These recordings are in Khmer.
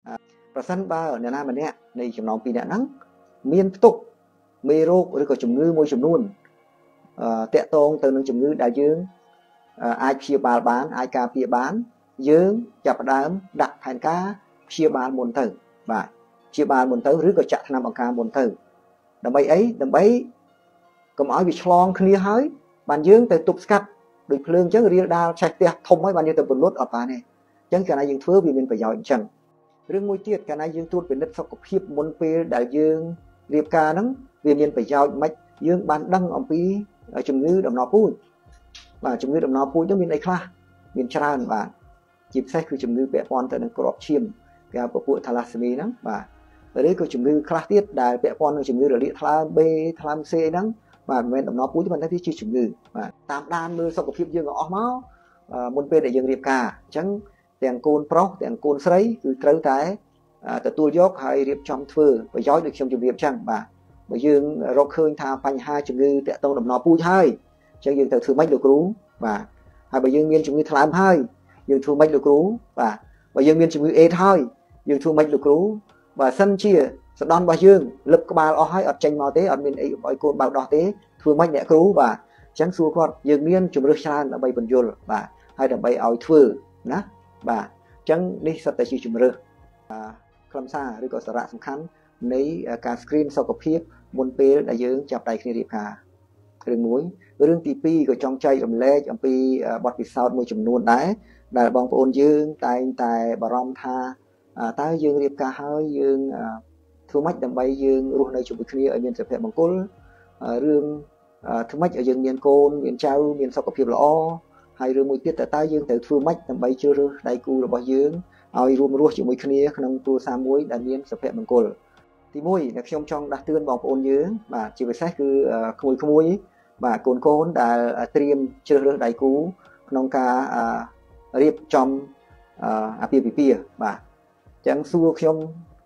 ประสันบ่าเนี่ยนะมันเนี่ยในจำนองปีเนี่ยนั้นเมียนตุกเมโรหรือก็จำเงือมวยจำนวนเตะตรงเติมจำเงือได้ยืงไอเพียบาลบ้านไอกาเพียบ้านยืงจับดามดักแผ่นกาเพียบาลบนเติมบ่าเพียบาลบนเติมหรือก็จะทำอังคารบนเติมดับใบấyดับใบก็หมายวิชลองคณีหายบานยืงแต่ตุกสกัดโดยเพลิงจังเรียดาใช้เตะทมให้บานยืงแต่บนรถออกมาเนี่ยจังการนายยืงเฟื่อวิเป็นประโยชน์จังเรื่องมวยเตี้ยการนายยืงตรวจเป็นนักสกปรกมนเปย์ได้ยืงเรียบการนั้นวิเป็นประโยชน์ไม่ยืงบานดังอมปีจำเงือดำนอพูดว่าจำเงือดำนอพูดต้องมีในคลามีชราญว่าจีบใช้คือจำเงือเปะปอนแต่ในกรอบเชียมการประปุ่ทาราสมีนั้นว่าở đây có chủng ngữ class tiết đại vẽ con chủng ngữ ở địa tham b tham c nắng mà mình đọc nó cuối cho mình thấy chi chủng ngữ mà tam đan mưa sau cuộc phim dương ở máu môn p để dương điệp cả chẳng đèn côn pro đèn côn sấy cứ trâu thái từ tua dốc hay điệp trong phơi và giói được trong chủng điệp chẳng mà bởi dương rọc khơi tha phanh hai chủng ngữ tệ tông đọc nó cuối hai chẳng dương từ thứ mấy được rú và hai bởi dương miên chủng ngữ tham hai dương thu mấy được rú và bởi dương miên chủng ngữ e thôi dương thu mấy được rú và sân chia sẽ đón bao dương lập các bà ở hai ở tranh màu tế ở miền ấy ở cồn bảo đỏ tế thường mạnh nhẹ cứu và trắng xua con dương miên chụp được san ở bay bần dồn và hai đầm bay ỏi thưa nè và trắng đi sắp tới chụp được làm sao rồi có sợi sầm khăn lấy cả screen sau copy môn p đại dương chập tay kia điệp hà đường muối đường tivi của trong chay ẩm lê ẩm pi bọt bị sao môi chùm nuôn đấy đại bong ôn dương tài bà rom tha ta dương điệp cả hai dương thu mách đầm bay dương luôn đây chụp kia ở miền sập hẹp bằng côn rương thu mách ở dương miền côn miền trao miền sau có phim lõ hai rương mùi tiết tại ta dương từ thu mách đầm bay chưa rương đại cu là bao dương ai rùm ruột chụp kia khăn tu sa muối đại miền sập hẹp bằng côn thì muối là trong đặt tương bong ôn dương mà chỉ phải xét cứ khôi và côn đã tiêm chưa rương đại cu nông ca riệp trong ppp và chẳng xua không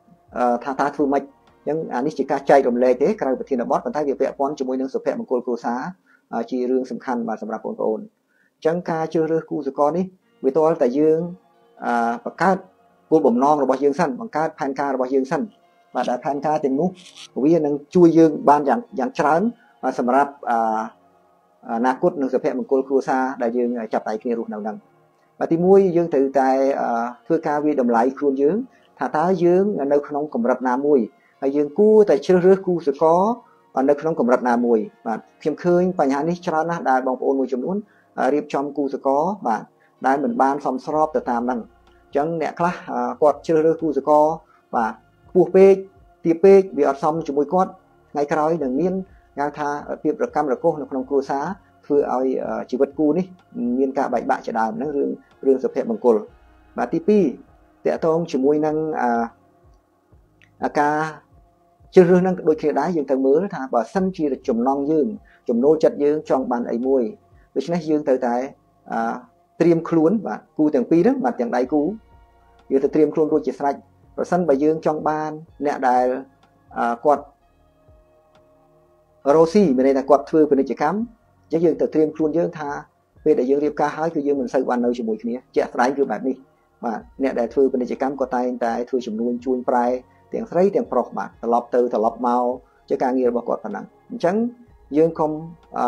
tha thu mạch nhưng anh chỉ ca chạy đồng lệ thế cái việc là bót và thay việc vẽ con cho môi nâng sụp hẹp một cô xá chỉ riêng sầm khăn và sầm rạp ổn chẳng ca chưa rơi cu rồi con đi vì tôi tại dương và các cô bẩm non rồi bao dương săn bằng các pan ca rồi bao dương săn và đã pan ca tình ngũ vì nâng chui dương ban dạng trán và sầm rạp nát cốt nâng sụp hẹp một cô xá đại dương chập tay kia ruột nào nâng và thì môi dương từ tại thưa ca vi đồng lại khuôn dương thà tá dương nơi không cầm rập nam mùi hay dương cu tại chưa rước cu sẽ có và nơi không cầm rập nam mùi và phim khơi và nhà ní cho nó đại bóng ôn mùi chấm nún riệp trong cu sẽ có và đại mình ban phòng shop từ tam đằng chẳng nè class quạt chưa rước cu sẽ có và buộc pe tiệp pe bị ở xong chụp mùi quạt ngay cái đó đừng miên ngang tha tiệp được cam được cô nó không cu xá thưa ai chỉ vật cu ní miên cả bảy bạ chỉ đàm nó rương sập hẹp bằng cồn và tivi tệ tông chỉ mùi năng ca chưa rương năng đôi khi đá dương tầng mới thà và sân chỉ là chùm non dương chùm nô chặt dương trong bàn ấy mùi vì thế dương tới tại tiêm khuôn và cu từng pi đó mà từng đại cú dương tới tiêm khuôn đôi chỉ sạch và sân bài dương trong ban nè đài quạt Rossi bên đây là quạt thưa bên đây chỉ cắm chứ dương tới tiêm khuôn dương tha về đại dương điệp ca haiคือdương mình xây ban nơi chỉ mùi kia chẹt tráiคือแบบนี้và nè đại thưa bên đây chỉ cắm có tay tại thưa chùm nuôi chui prai tiếng sấy tiếng prok mà lọp từ lọp màu chứ càng nhiều bao quạt phản năng chẳng dương không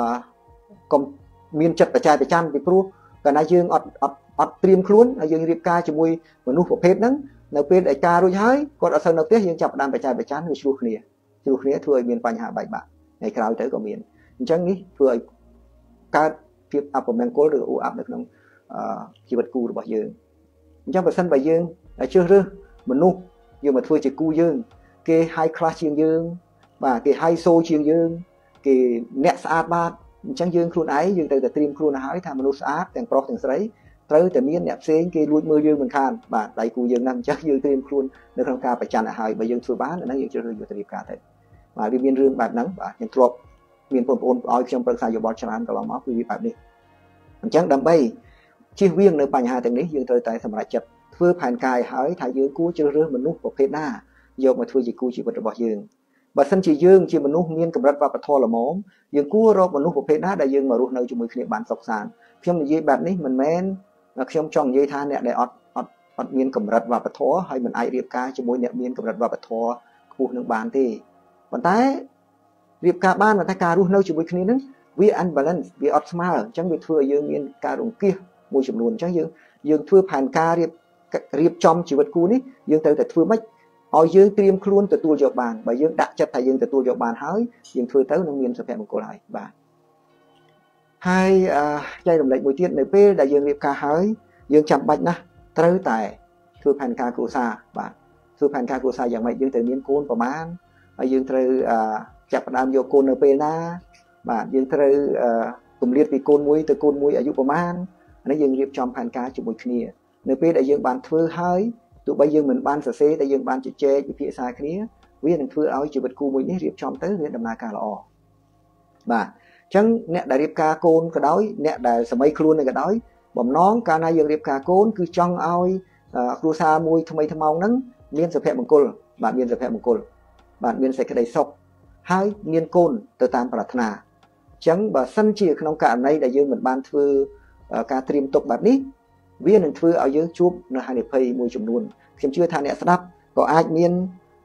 miên chặt chai chăn bị pru cái này dương ọt tiêm khuôn dương điệp ca chỉ mùi mà nuôi phổ phết nắng nấu phết đại ca rồi hái còn ở sân nấu tết dương chặt đam chai chăn người chua khía thưa miền Pành Hà bảy bạn ngày cào tới có miền chẳng nghĩ thưa ca việc áp của mình cố được áp được nông chỉ vật cu được bao dương trong bài sân bài dương chưa rư mình nu nhưng mà thôi chỉ cu dương cái hai class chiên dương và cái hai xô chiên dương cái nẹt sát bát chẳng dương khuôn ái dương từ từ khuôn ái tham manu sátទាំងប្រុសទាំងស្រីត្រូវតែមានអ្នកផ្សេងគេលួចមើលយើងមិនខានបាទដៃគូយើងហ្នឹងចឹងយើងត្រៀមខ្លួននៅក្នុងការប្រច័ណ្ឌឲ្យហើយបើយើងធ្វើបានអាហ្នឹងយើងជ្រើសរើសយកទៅរៀបការទៅបាទវាមានរឿងបែបហ្នឹងបាទខ្ញុំធ្លាប់មានបងប្អូនឲ្យខ្ញុំប្រឹក្សាយោបល់ច្រើនកន្លងមកគឺវាបែបនេះអញ្ចឹងដើម្បីជៀសវាងនៅបញ្ហាទាំងនេះយើងត្រូវតែសម្រេចចិត្តធ្វើផែនការឲ្យថាយើងគួរជ្រើសរើសមនុស្សប្រភេទណាយកមកធ្វើជាគូជីវិតរបស់យើងបើសិនជាយើងជាមនុស្សមានកម្រិតវប្បធម៌ល្មមយើងគួររកមនុស្សប្រភេទណាដែលយើងមករស់នៅជាមួយគ្នាបានសុខសាន្តខ្ញុំនិយាយបែបនេះមិនមែនខ្ញុំចង់និយាយថាអ្នកដែលអត់อดมีนกำรัดว่าปะท้อให้มันไอเรียบกาจะมวยเนี่ยมีนกำรัดว่าปะท้อพูดหนึ่งบานที่วันท้ายเรียบกาบ้านวันท้ายการรู้เน่าจะมวยคนี้นั้นวิอันบาลานซ์วิออตสมาร์จังวิเพื่อยังมีการลงเกี่ยมวยจำนวนจังยังเพื่อผ่านการเรียบจอมชีวิตกูนี่ยังแต่เพื่อไม่เอายังเตรียมคล้วนแต่ตัวจบบานใบยังดักจัดแต่ยังแต่ตัวจบบานหายยังเพื่อเต้านังมีนสเปมกูไหลบานให้ใจดำเนินมวยเทียนในเป้ได้ยังเรียบกาหายยังจำบัดนะเต้าแต่คือแผ่นการครูซาบานคือแผ่นการครูซาอย่างไรยังแต่มีนโกนประมาณยังเต้าจับประดามโยโกนในเป้นะบานยังเต้ากลุ่มเลียดปีโกนมวยแต่โกนมวยอายุประมาณอันนี้ยังเรียบจอมแผ่นการจุดมวยขี้ในเป้ได้ยังบานเพื่อหายตัวใบยังเหมือนบานเสแต่ยังบานจะเจวิธีสายขี้วิธีหนึ่งเพื่อเอาชีวิตกูมวยนี้เรียบจอมเต้าเรียนดำนาการละอบานจังเนี่ยได้เรียบกาโกนก็ได้เนี่ยได้สมัยครูเนี่ยก็ได้บ่มน้องการนายยังเรียบกาโกนคือจังเอาครูซามวยทำไมทำเอานั้นเมียนสเปมงกุลบาดเมียนสเปมงกุลบาดเมียนใส่กระไดศพให้เมียนโกนเติมตามปรารถนาจังบ่สั้นเชี่ยขนมการในได้ยังเหมือนบานคือการเตรียมตกแบบนี้วิธีหนึ่งคือเอายังชุบในหาเนเพย์มวยจำนวนเชื่อเชื่อทางเนี่ยสนับก็อาจเมียน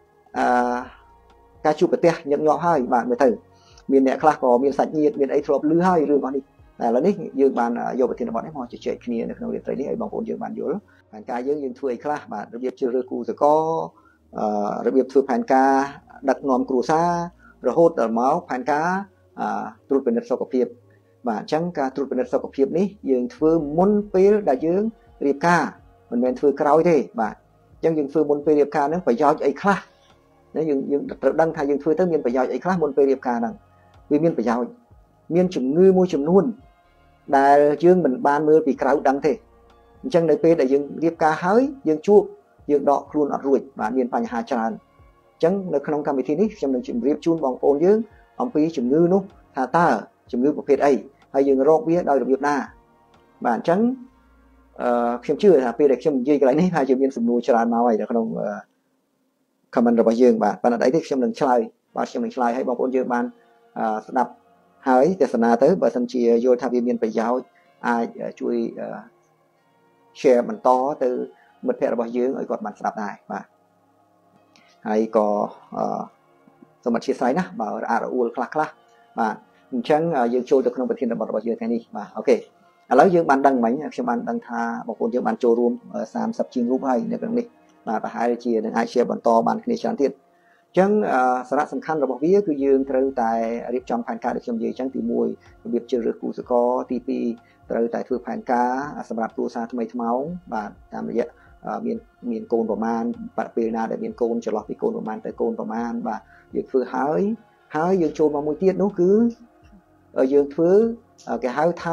การชุบประเทศยังยอให้บาดไม่ถึงมีเนี่ยคลาสก็มีสัญญาณมีไอ้ทรอบลื้อให้เรื่องนี้แต่ละนี้ยืมบานโยบทินบอลให้มองจะเฉยขี้ในขนมเรียนไตรนี้ไอ้บางคนยืมบานอยู่แล้วแผนการยืมถ้วยคลาสบาระเบียบเชื่อเรื่องกูจะก็ระเบียบถ้วยแผนการดักงอมครูซาระโหดเมาส์แผนการตรวจเป็นนักสกปรกบาจังการตรวจเป็นนักสกปรกนี้ยืมถ้วยมุนเปลได้ยืมเรียบกามันเป็นถ้วยกระไรที่บาจังยืมถ้วยมุนเปลเรียบกานั้นไปย้อนไอ้คลาสนั่นยืมดังทายยืมถ้วยตั้งยืมไปย้อนไอ้คลาสมุนเปลเรียบกานั่งวิมีนประโยชน์มีนจุ่มงือมวยจุ่มนุ่นได้ยื่นเหมือนบานมือปีกระดังเถอะจังในเป้ได้ยื่นเรียบกาหายยื่นชูยื่นดอกครูนอดรุ่ยบานมีนปัญหาจานจังในขนมกรรมวิธีนี้จำเป็นจุ่มเรียบจูนบองโอนยื่นอมปีจุ่มงือนุทาตาจุ่มงือประเภทไอให้ยื่นโรคเบี้ยโดยระเบียบหน้าบานจังเข้มชื่อฮะเป้ได้เข้มยี่อะไรนี่พายจุ่มมีนสมนูจานมาไว้แต่ขนมคำมันระบายยื่นบานปัญหาใดที่เข้มหนึ่งชายบานเข้มหนึ่งชายให้บองโอนยื่นบานสนับหายแต่สนาเตอร์บสัมชีโยธาวิมีนไปยาวช่วยแชร์มันต่อtừ một pheរបស់យើងឲ្យគាត់បានស្ដាប់ដែរបាទហើយក៏សូមអធិស្ឋានណាបើអារអួលខ្លះបាទអញ្ចឹងយើងចូលទៅក្នុងប្រធានបទរបស់យើងថ្ងៃនេះបាទអូខេឥឡូវយើងបានដឹងមិញខ្ញុំបានដឹងថាបងប្អូនយើងបានចូលរួម30ជាងរូបហើយនៅក្នុងនេះបាទប្រហែលជានឹងអាច share បន្តបានគ្នាច្រើនទៀតចឹងសារៈសំខាន់របស់វាគឺយើងត្រូវតែរៀបចំផែនការដូចខ្ញុំនិយាយចឹងទី1របៀបជ្រើសរើសគូសកលទី2ត្រូវតែធ្វើផែនការសម្រាប់គ្រួសារថ្មីថ្មោងបាទតាមរយៈមានកូនប្រមាណបាត់ពេលណាដែលមានកូនចន្លោះពីកូនប្រមាណទៅកូនប្រមាណបាទយើងធ្វើហើយយើងចូលមកមួយទៀតនោះគឺយើងធ្វើគេហៅថា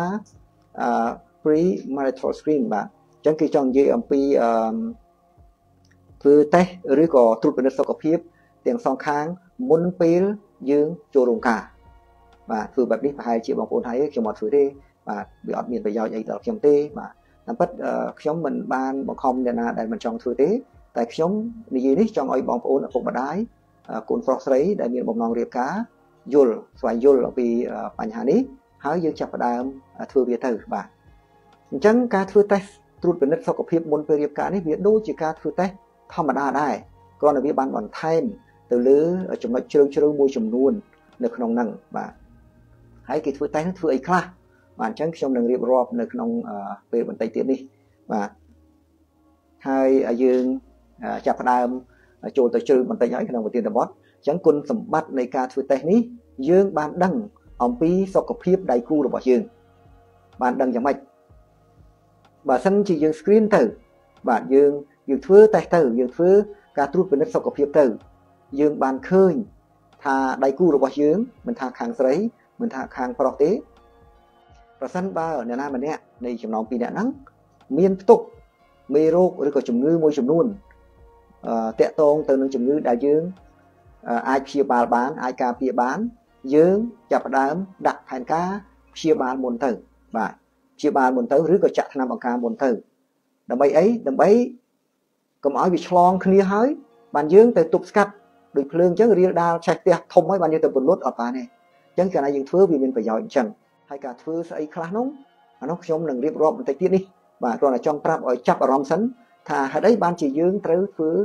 pre marital screen បាទចឹងគេចង់និយាយអំពីធ្វើតេស្តឬក៏ត្រួតពិនិត្យសុខភាពទាំងសងខាងមុនពេលយើងចូលរោងការបាទធ្វើបែបនេះប្រហែលជាបងប្អូនហើយខ្ញុំអត់ធ្វើទេបាទវាអត់មានប្រយោជន៍អីដល់ខ្ញុំទេបាទតាមពិតខ្ញុំមិនបានបង្ខំអ្នកណាដែលមិនចង់ធ្វើទេតែខ្ញុំនិយាយនេះចង់ឲ្យបងប្អូនឪពុកម្ដាយកូនប្រុសស្រីដែលមានបំណងរៀបការយល់ស្វែងយល់អំពីបញ្ហានេះហើយយើងចាប់ផ្ដើមធ្វើវាទៅបាទអញ្ចឹងការធ្វើតេស្តត្រួតពិនិត្យសុខភាពមុនពេលរៀបការនេះវាដូចជាការធ្វើតេស្តធម្មតាដែរគ្រាន់តែវាបានបន្ថែមទៅលើចំណុចជ្រៅមួយចំនួននៅក្នុងហ្នឹងបាទហើយគេធ្វើតេស្តនោះធ្វើអីខ្លះបាទអញ្ចឹងខ្ញុំនឹងរៀបរាប់នៅក្នុងពេលបន្តិចទៀតនេះបាទហើយយើងចាប់ផ្ដើមចូលទៅជ្រៅបន្តិចហើយក្នុងប្រធានបទអញ្ចឹងគុណសម្បត្តិនៃការធ្វើតេស្តនេះយើងបានដឹងអំពីសុខភាពដៃគូរបស់យើងបានដឹងយ៉ាងម៉េចបើសិនជាយើង screen ទៅបាទយើងធ្វើតេស្តទៅយើងធ្វើការត្រួតពិនិត្យសុខភាពទៅយើងបានឃើញថាដៃគូរបស់យើងមិនថាខាងស្រីមិនថាខាងប្រុសទេប្រសិនបើអ្នកណាម្នាក់នៃចំណោមពីរអ្នកហ្នឹងមានផ្ទុកមេរោគឬក៏ជំងឺមួយចំនួនតាក់ទងទៅនឹងជំងឺដែលយើងអាចព្យាបាលបានអាចការពារបានយើងចាប់ផ្ដើមដាក់ផែនការព្យាបាលមុនទៅបាទព្យាបាលមុនទៅឬក៏ចាក់ថ្នាំបង្ការមុនទៅដើម្បីអីដើម្បីកុំឲ្យវាឆ្លងគ្នាហើយបានយើងទៅទប់ស្កាត់ដោយភ្លើងអញ្ចឹងរៀលដាលឆេះផ្ទះធំហើយបានយើងទៅពលុតអត់បានទេអញ្ចឹងកាលណាយើងធ្វើវាមានប្រយោជន៍អញ្ចឹងហើយការធ្វើស្អីខ្លះនោះអានោះខ្ញុំនឹងរៀបរាប់បន្តិចទៀតនេះបាទគ្រាន់តែចង់ប្រាប់ឲ្យចាប់អារម្មណ៍សិន thà ở đây ban chỉ dương tới với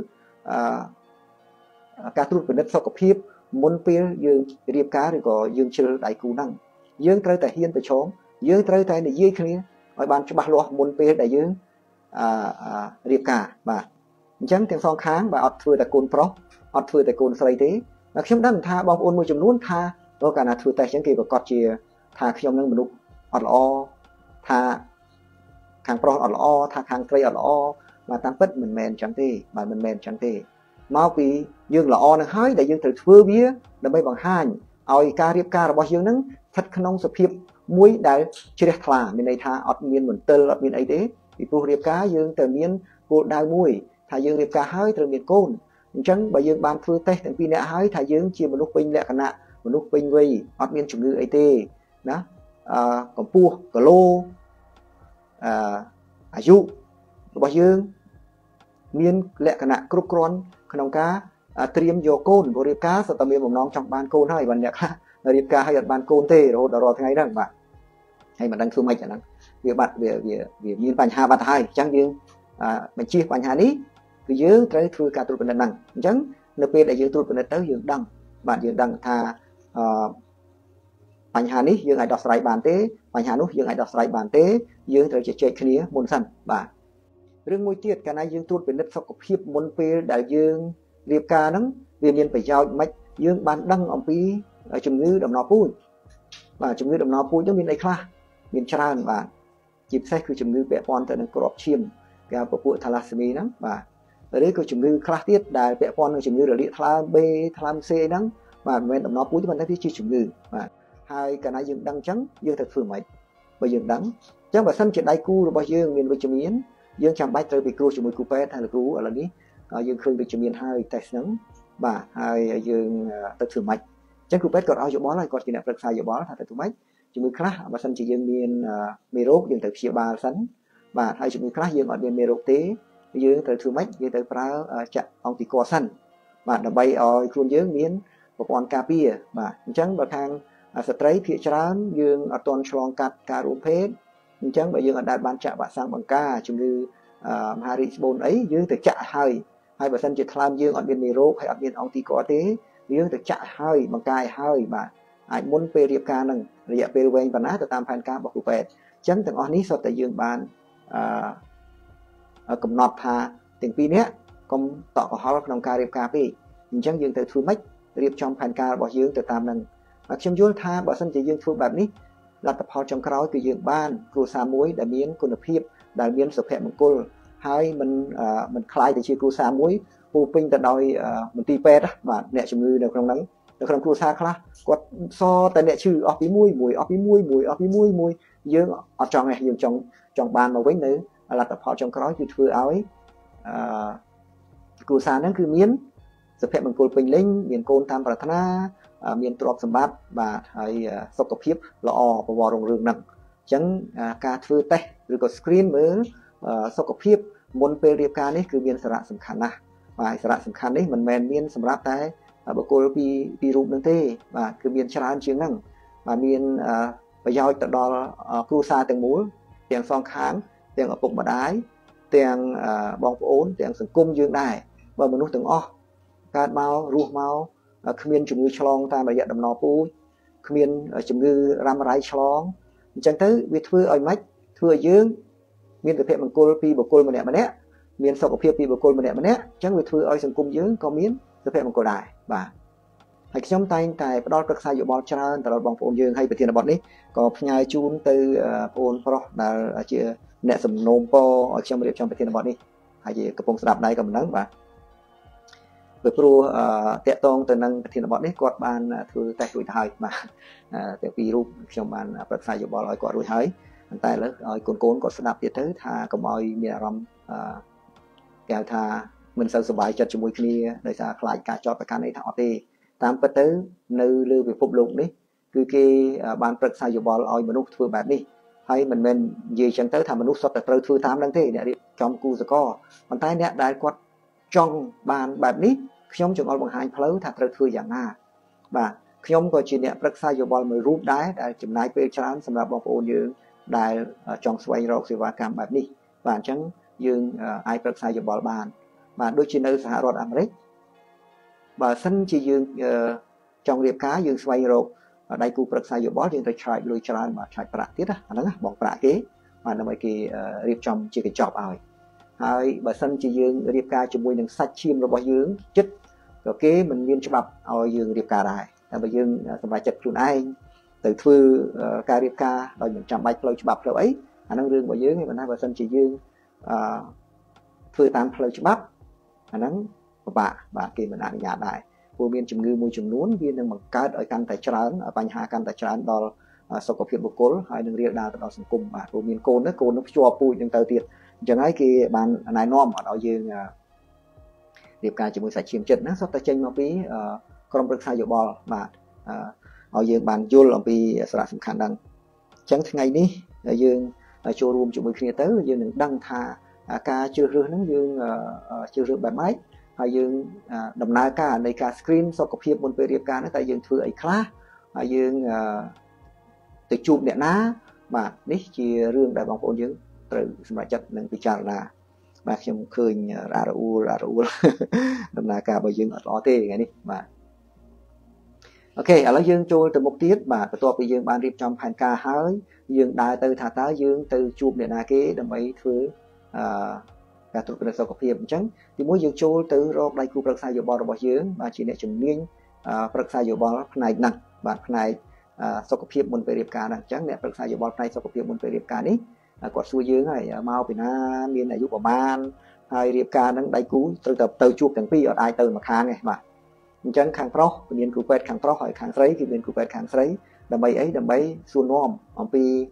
các trụ bên đất sau cặp hiệp muốn pia dương riệp cá rồi có dương chơi đại cú năng dương tới tại hiên tại chốn dương tới tại này dây kia ở ban cho ba lo muốn pia đại dương riệp cá và chẳng tiếng song kháng và ọt thừa tại cồn pro ọt thừa tại cồn sợi thế và khi đang tha bom ôn môi chùm nuốt tha có cả là thừa tại chẳng kỳ và cọt chìa tha khi ông nâng một lúc ọt lo tha kháng pro ọt lo tha kháng cây ọt lo mà tăng bất mình men chẳng thế mà mình men chẳng thế mau vì dương là o nó hơi để dương từ thưa bía để mấy bằng hai oi ca riệp ca là bao dương nắng thật không sập hiệp muối đại chưa đẹp là bên này tha ọt miên mình tơ ọt miên ấy thế vì phụ riệp cá dương từ miên phụ đai muối thà dương riệp cá hơi từ miền côn chẳng bởi dương ban thưa tết từng pin nè hơi thà dương chia một lúc pin lẹ khả nạ một lúc pin vây ọt miên chủng ngữ ấy thế đó còn pua cờ lô dụ bao dương miên lẹ khả nạ cướp con khăn cá tiêm vô côn vô riệp cá sau tầm miên một nón trong ban côn hay bạn nhạc riệp cá hay ban côn thế rồi đó thế này rằng bạn hay mà đang thương mạch chẳng việc bạn về miên bánh hà bát hai chẳng dương mình chia bánh hà ní cứ dưới tới thưa cả tụi mình đằng chẳng nơi bên đại dương tụi mình tới dương đằng bạn dương đằng thà bánh hà ní dương ai đọc sải bàn tế bánh hà nút dương ai đọc sải bàn tế dương tới chơi kia môn sân bạn riêng môi tiết cái này dương tụi mình đất sau cục hiệp môn pe đại dương riệp ca nắng vì miền phải giao mạch dương ban đăng ông pi ở chủng ngữ đồng nọ pui và chủng ngữ đồng nọ pui giống miền ấy kha miền tràn và chip xeคือchủng ngữ bẹ pon tại năng crop chiêm cái của phụ thalassemia nắng và ở đây có chủng ngữ kha tiết đại bẹ pon chủng ngữ địa thalam b thalam c nắng và miền đồng nọ pui chúng ta thấy chi chủng ngữ và hai cái này dương đăng trắng dương thật phường mạch và dương đắng chắc và sân chuyện đại cu rồi bao dương miền vitamin dương chẳng bay tới bị cua chủng ngữ cupet hay là cú ở lầnนี้dương khơi vitamin 2 test nắng và hai dương thật phường mạch chẳng cupet còn ao chỗ bó này còn chỉ là vật sai chỗ bó thật phường mạch chủng ngữ khác và sân chỉ dương miền mero dương thật chia ba sắn và hai chủng ngữ khác dương ở miền mero tế dương thật phường mạch dương thật phá chặt ông thì co săn và đầm bay ở khuôn dương miền một con cà pia và chẳng bậc hàng straight phía trán dương ở toàn tròn cắt cà rú phết chẳng bởi dương ở đại ban chạm bạn sang bằng ca chủng ngữ Harrisbon ấy dương thực chạ hơi hai bà sân chỉ làm dương ở bên mero hay ở bên ông thì có thế dương thực chạ hơi bằng cài hơi mà ai muốn về riệp ca nâng riệp về về và nát từ tam phan ca bọc về chấn từng on ní so tại dương bàn cầm nọt hà từng pi nhé công tọ của họ trong ca riệp ca pi chẳng dương từ thu mách riệp trong phan ca bỏ dương từ tam nâng mặc trong dương tha bà sân chỉ dương thuแบบนี้là tập họ trong khói từ dương ban cù sa muối đã biếnคุณภาพđã biến sập hẹp một cô hai mình khai từ chia cù sa muốiปูปิ้งแต่ดอยมันตีเป็ดvà nẹt chủng ngư được trong nắng được trong cù sa khá quạt soแต่nẹt chữ ở phía mùi ở phía mùi dương ở trong này dương trong bàn mà với nữa là tập họ trong khói từ vừa áo ấy cù sa nóคือmiến sập hẹp một côปิ้งlinh miền côn tamปรารถนาmiềnตรอกสมบัติvà hay sọc cặp hiệp lọ và vò rồng rừng nặng chẳng ca thư tê rồi có screen mới sọc cặp hiệp môn pe riệp ca nàyคือmiềnสาระสำคัญนะvàสาระสำคัญนี้มันแมนmiền สำหรับแต่บุคคลปีรูปนั่นเต้vàคือmiềnชราญเชียงนั่งvà miềnประโยชน์ต่อครูซาแต่งหมูเตียงซองค้างเตียงปกบัดได้เตียงบองโอนเตียงสังคมยืนได้บางมนุษย์ถึงการเมารูเมาขมิ้นจุ่มมือฉลองตามระยะดำนอปูขมิ้นจุ่มมือรำไรฉลองจังtớiวิธีอ้อยมัดthừa dương miền thực hiện bằng cô pi bồ cô mà nè miền sau của pi bồ cô mà nè chẳngวิธีอ้อยสังคมdương có miền thực hiện bằng cô đại và hay trong tay tại đó các sai dụ bò trơn tại đó bằng phồn dương hay bị tiền bọt ní có nhai chun từ phồn pro là chưa nè sầm nôm po ở trong bị tiền bọt ní hay gì cái bông sạp này cầm nắng và với pro tẹt tông từ năng tiền bọt ní quạt bàn thừa tay đuổi thời mà tại vìรูป trong bàn các sai dụ bò lại quạt đuổi thời tại là cồn có sạp tiệt tới thà cầm oi miền rầm kèo thà mình sao sờ bài chặt cho mùi kia đời xa lại cả cho tất cả này thọ tê tam bất tới nơi lưu về phục lụng đấy cứ cái banประชา bò oiมนุษย์ធ្វើបែបនេះហើយមិនមែននិយាយចឹងទៅថាមនុស្សសុទ្ធតែត្រូវធ្វើតាមនឹងទេអ្នករៀបចំគូសកលប៉ុន្តែអ្នកដែលគាត់ចង់បានបែបនេះខ្ញុំចង់ឲ្យបង្ហាញផ្លូវថាត្រូវធ្វើយ៉ាងណាបាទខ្ញុំក៏ជាអ្នកប្រឹក្សាយោបល់មួយរូបដែរដែលចំណាយពេលច្រើនសម្រាប់បងប្អូនយើងដែលចង់ស្វែងរកសេវាកម្មបែបនេះបាទអញ្ចឹង dương ai bậc sai dùm bò bàn mà đôi khi nơi xã hội Americ và sân chỉ dương trong điệp cá dương xoay rộp đây cụ bậc sai dùm bò dương tới chạy lùi chạy mà chạy bạc tiết á nó bỏ bạc kế mà nó mấy cái điệp trong chỉ cái chọc ỏi hai bà sân chỉ dương điệp cá cho mùi nâng sạch chim rồi bỏ dương chích rồi kế mình viên cho bập ở dương điệp cá đại bà dương bài chật chuồn anh từ thư ca điệp cá rồi mình chạm bạch lôi cho bập rồi ấy năng dương bỏ dưới mình hai bà sân chỉ dương thư tam lôi cho bắp năng bà kia mình ăn nhà đại vô miền chủng ngư môi chủng nún viên đang bằng cát ở căn tại trán ở bánh hà căn tại trán đó sau có phiền bột cối hai đường riêng đào đó sừng cùng và vô miền côn nó chua bụi nhưng tờ tiệt chẳng ấy kia bàn này nom ở đó dương điệp ca chỉ mới sạch chiêm chật nó sắp tới chân nó bí con bậc sai dầu bò mà ở dương bàn vô là vì sạch sầm khăn đằng chẳng ngày ní dương cho room chúng mình khi tới dương đăng thà ca chưa rửa nó dương chưa rửa bài máy hay dương đầm na caในca screen sau có phiền muốn về điệp ca nó tại dương thừa ấy khá hay dương từ chụp điện ná mà ní chỉ riêng đại bóng phổ dương từ sầm chật nâng bị chặt là mà khi mình khơi ra u đầm na ca bao dương ở đó thế ngày ní mà ok ở đó dương trôi từ một tiết mà cáiตัวbây dương ban điệp trong hành ca hái dương đại từ thả tá dương từ chụp điện ná kế đầm ấy thứ cả tụi cái sau có phiền trắng thì mỗi dương trôi từ rộp đây cụ bậc sai dầu bò rồi bỏ dương mà chỉ để chừng niên bậc sai dầu bò này nặng bạn này sau có phiền muốn về điệp ca nặng trắng nè bậc sai dầu bò này sau có phiền muốn về điệp ca ní quạt xuôi dương này mau bị na miền này giúp của man hai điệp ca nắng đây cú từ tập từ chụp từng pi ở ai từ mà khang này mà trắng khang pro miền cụ quẹt khang pro hỏi khang sấy thì miền cụ quẹt khang sấy đầm bay xuân nom ông pi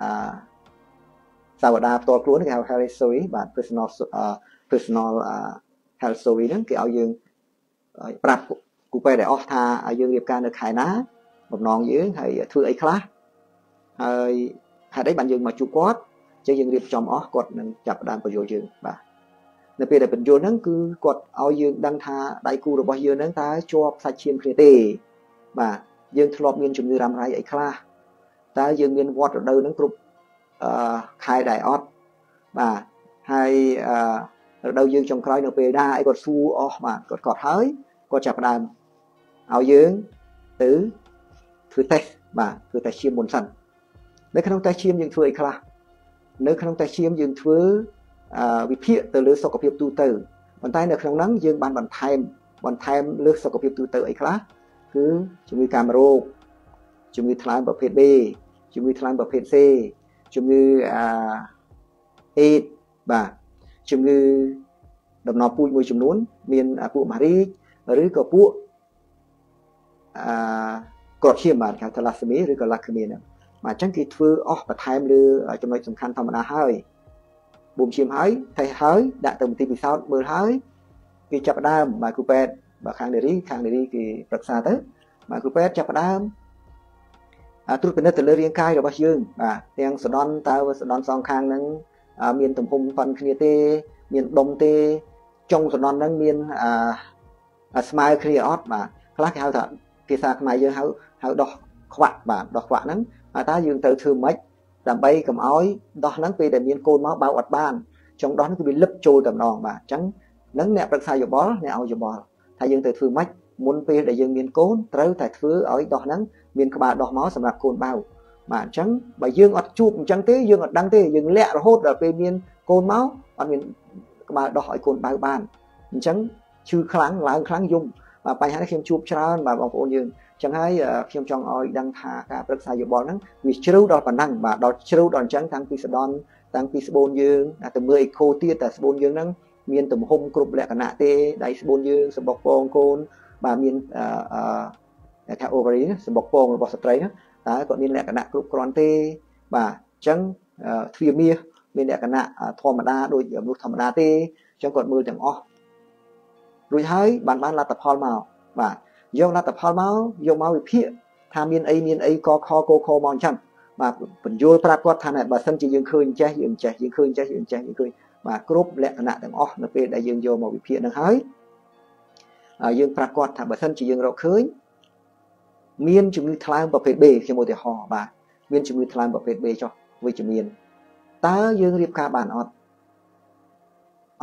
sao đa to luôn cái health story bạn personal health story đó cái ao dương bạc cụ quay để off tha dương điệp ca được khai ná một non dưới hay thư ấy class hay đấy bạn dương mà chụp quát cho dương điệp trong off quạt nên chập đàn vào vô dương và nên bây giờ bệnh vô nắng cứ quạt ao dương đăng tha đại cụ rồi bao dương nắng ta cho sạch chiêm kia tê và dương thọp miên chụp như làmไรấy class ta dương miên quạt ở đâu nắng cục khai đại ót và hai đầu dương trong khói np đa ấy còn su mà còn cọt hới còn chập đàn áo dương tứ thứ tết mà thứ tết chiêm buồn sần nếu không tay chiêm dương thưa ấy khla nếu không tay chiêm dương thưa bị phía từ lứa sau có phiệp tu tử bàn tay nếu không nắng dương bàn time lứa sau có phiệp tu tử ấy khla cứ chúng mình camera chúng mình thay bảo phê b chúng mình thay bảo phê c chúng như A và chúng như đầm nọ pui môi chúng nón miền phụ Mari rồi có phụ cọt chiêm bản cả thalassemia rồi có leukemia mà chẳng kỳ thưa và time lư trong này sầm khăn thầm na hơi bùm chiêm hơi thay hơi đã từng tìm sao mưa hơi khi chập đam mà cupet và khang để đi thì bậc xa tới mà cupet chập đam tôiเป็นนักเตะเรียงกายหรือว่ายื่นยังสดอนตาสดอนสองข้างนั้นมีนตุ่มพุ่มฟันคลีเตมีนดมเตจงสดอนนั้นมีนสมายคลีออสมาคลาสเขาถ้าพิซาขมายยื่นเขาดอกขวานดอกขวานนั้นตายื่นเตอถือไม้ดำใบกับอ้อยดอกนั้นไปแต่มีนโกนม้าเบาอัดบ้านจงดอนก็เป็นลึกโจดำนองจังนั้นเนี่ยประสาอยู่บอลเนี่ยเอาอยู่บอลถ้ายื่นเตอถือไม้มุนไปแต่ยื่นมีนโกนเตอแต่ถืออ้อยดอกนั้นmiền các bạn đỏ máu sầm lạp cồn bao mà trắng bởi dương ọt chụp trắng thế dương ọt đăng thế dương lẹ rồi hốt ở bên miền cồn máu ở miền các bạn đỏ hỏi cồn bao bàn trắng chư kháng dung mà bài hát khi chụp cho mà bằng phổ dương chẳng hay khi trong oi đăng thả cả rất sai nhiều bón nắng vì chiếu đỏ bản năng mà đỏ chiếu đòn trắng tăng pisodon tăng pisbon dương từ 10 khô tia từ bồn dương nắng miền từ hôm cụp lẹ cả nạ tê đáy bồn dương sầm bọc bông cồn và miền theo ovary sầm bọc bông bọc sợi đó còn miền lẹ cả nạ cụp còn tê và trắng thìa mía miền lẹ cả nạ thò mà đa đôi lúc thò mà đa tê chẳng còn mưa chẳng o rồi thấy bạn là tập hall màu và do là tập hall máu do máu bị phía tham miền ấy có kho mòn chăng mà phần vô pra quát tham này bà sân chỉ dương khơi mà group lẹ cả nạ chẳng o nó về đại dương vô màu bị phía nó hái dương pra quát tham bà sân chỉ dương rộng khơi miền chúng như tham bảo phết bề khi một để họ bà miền chúng như tham bảo phết bề cho với chúng miền ta dương riệp ca bản ọt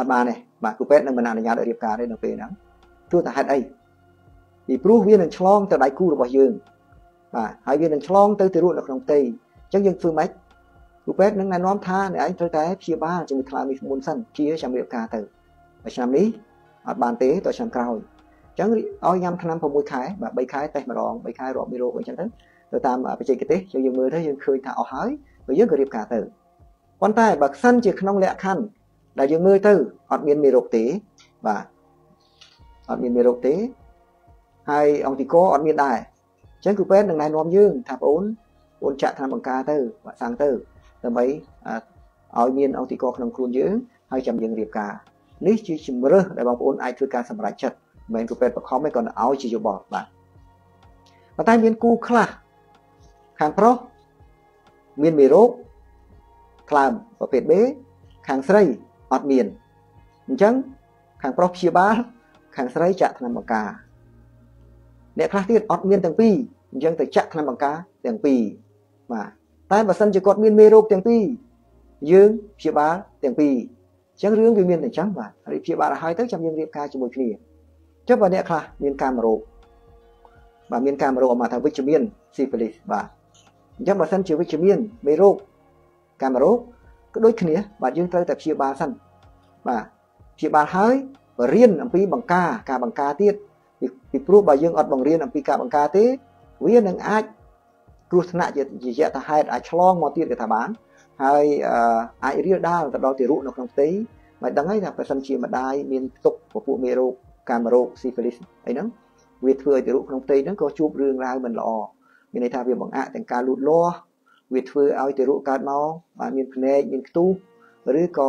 อดมาเนี่ยบากูเป็ดนั่งมานานในยาได้เรียบการได้ดังเป็นนั้นทั่วแต่หัดไอ้ที่พรูเวียนหนึ่งช่องแต่ได้คู่ระบายยืนหายเวียนหนึ่งช่องเตยติรุ่นหลักน้องตีจังยังฟื้นไหมกูเป็ดนั่งในน้อมท่าเนี่ยไอ้เธอแต่เพียบ้าจะมีคลามีมูลสั้นเพียจำเรียบการเตยไปชามนี้อดบานเตะต่อชามกราวจังเอายำขนมผมมวยขายแบบใบขายแต่มาลองใบขายรอบมิโรกันจังนั้นโดยตามไปเจอกิเตะจังยังมือถ้ายังเคยถ่าเอาหายไปเยอะก็เรียบการเตยวันใต้บักสั้นจะขนมแหลกขั้นได้ยังมือเตยอดเมียนมีโรคเตะบ่าอดเมียนมีโรคเตะให้องติโกอดเมียนได้จังกูเป็ดดังในน้อมยืงทับโอนจะทำบังกาเตอร์ว่าสังเตอร์แต่ไม่เอาเมียนองติโกขนมครูนยืงให้จำยังเรียบกานี่ชื่อชิมเบอร์ได้บางโอนไอคือการสำหรับจัดเหมือนกูเป็ดประคองไม่ก่อนเอาจีจะบอกว่าแต่ใต้เมียนกูคลาขางเพราะเมียนมีโรคคลามประเภทเบ้ขางไส้อดเมียนจังขางเพราะเชียบ้าขางไส้จะทำบังกาเนี่ยคลาสที่อดเมียนต่างปียังแต่จะทำบังกาต่างปีมาแต่บัดสันจะกดเมียนเมโรกต่างปียืงเชียบ้าต่างปีจังเรื่องวิเมียนแต่จังว่าเชียบ้าหายtớiจำยังเรียบกาจมูกนี่เจ้าวันเนี่ยคลาเมียนการมาโรคบ่าเมียนการมาโรคมาทางวิชเมียนซิฟิลิสบ่าจังบัดสันเชื่อวิชเมียนเมโรคการมาโรคก็โดยขณีบ่ายังเตยแต่เชียบ้าสันบ่าเชียบ้าหายเรียนอันปีบังกาการบังกาเตี้ยពីព្រោះបើយើងអត់បង្រៀនអំពីការបង្ការទេវានឹងអាចគ្រោះថ្នាក់ជារយៈទៅហេតុអាចឆ្លងមកទៀតគេថាបានហើយអាចរាលដាលទៅដល់ទារកនៅក្នុងផ្ទៃមិនដឹងហើយថាប្រសិនជាម្ដាយមានទុកពពួកមេរោគកាមរោគស៊ីហ្វីលីសអីហ្នឹងវាធ្វើឲ្យទារកក្នុងផ្ទៃហ្នឹងក៏ជួបរឿងរ៉ាវមិនល្អមានន័យថាវាបង្អាក់ទាំងការលូតលាស់វាធ្វើឲ្យទារកកើតមកបានមានភ្នែកមានខ្ទុះឬក៏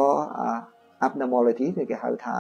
abnormality គេហៅថា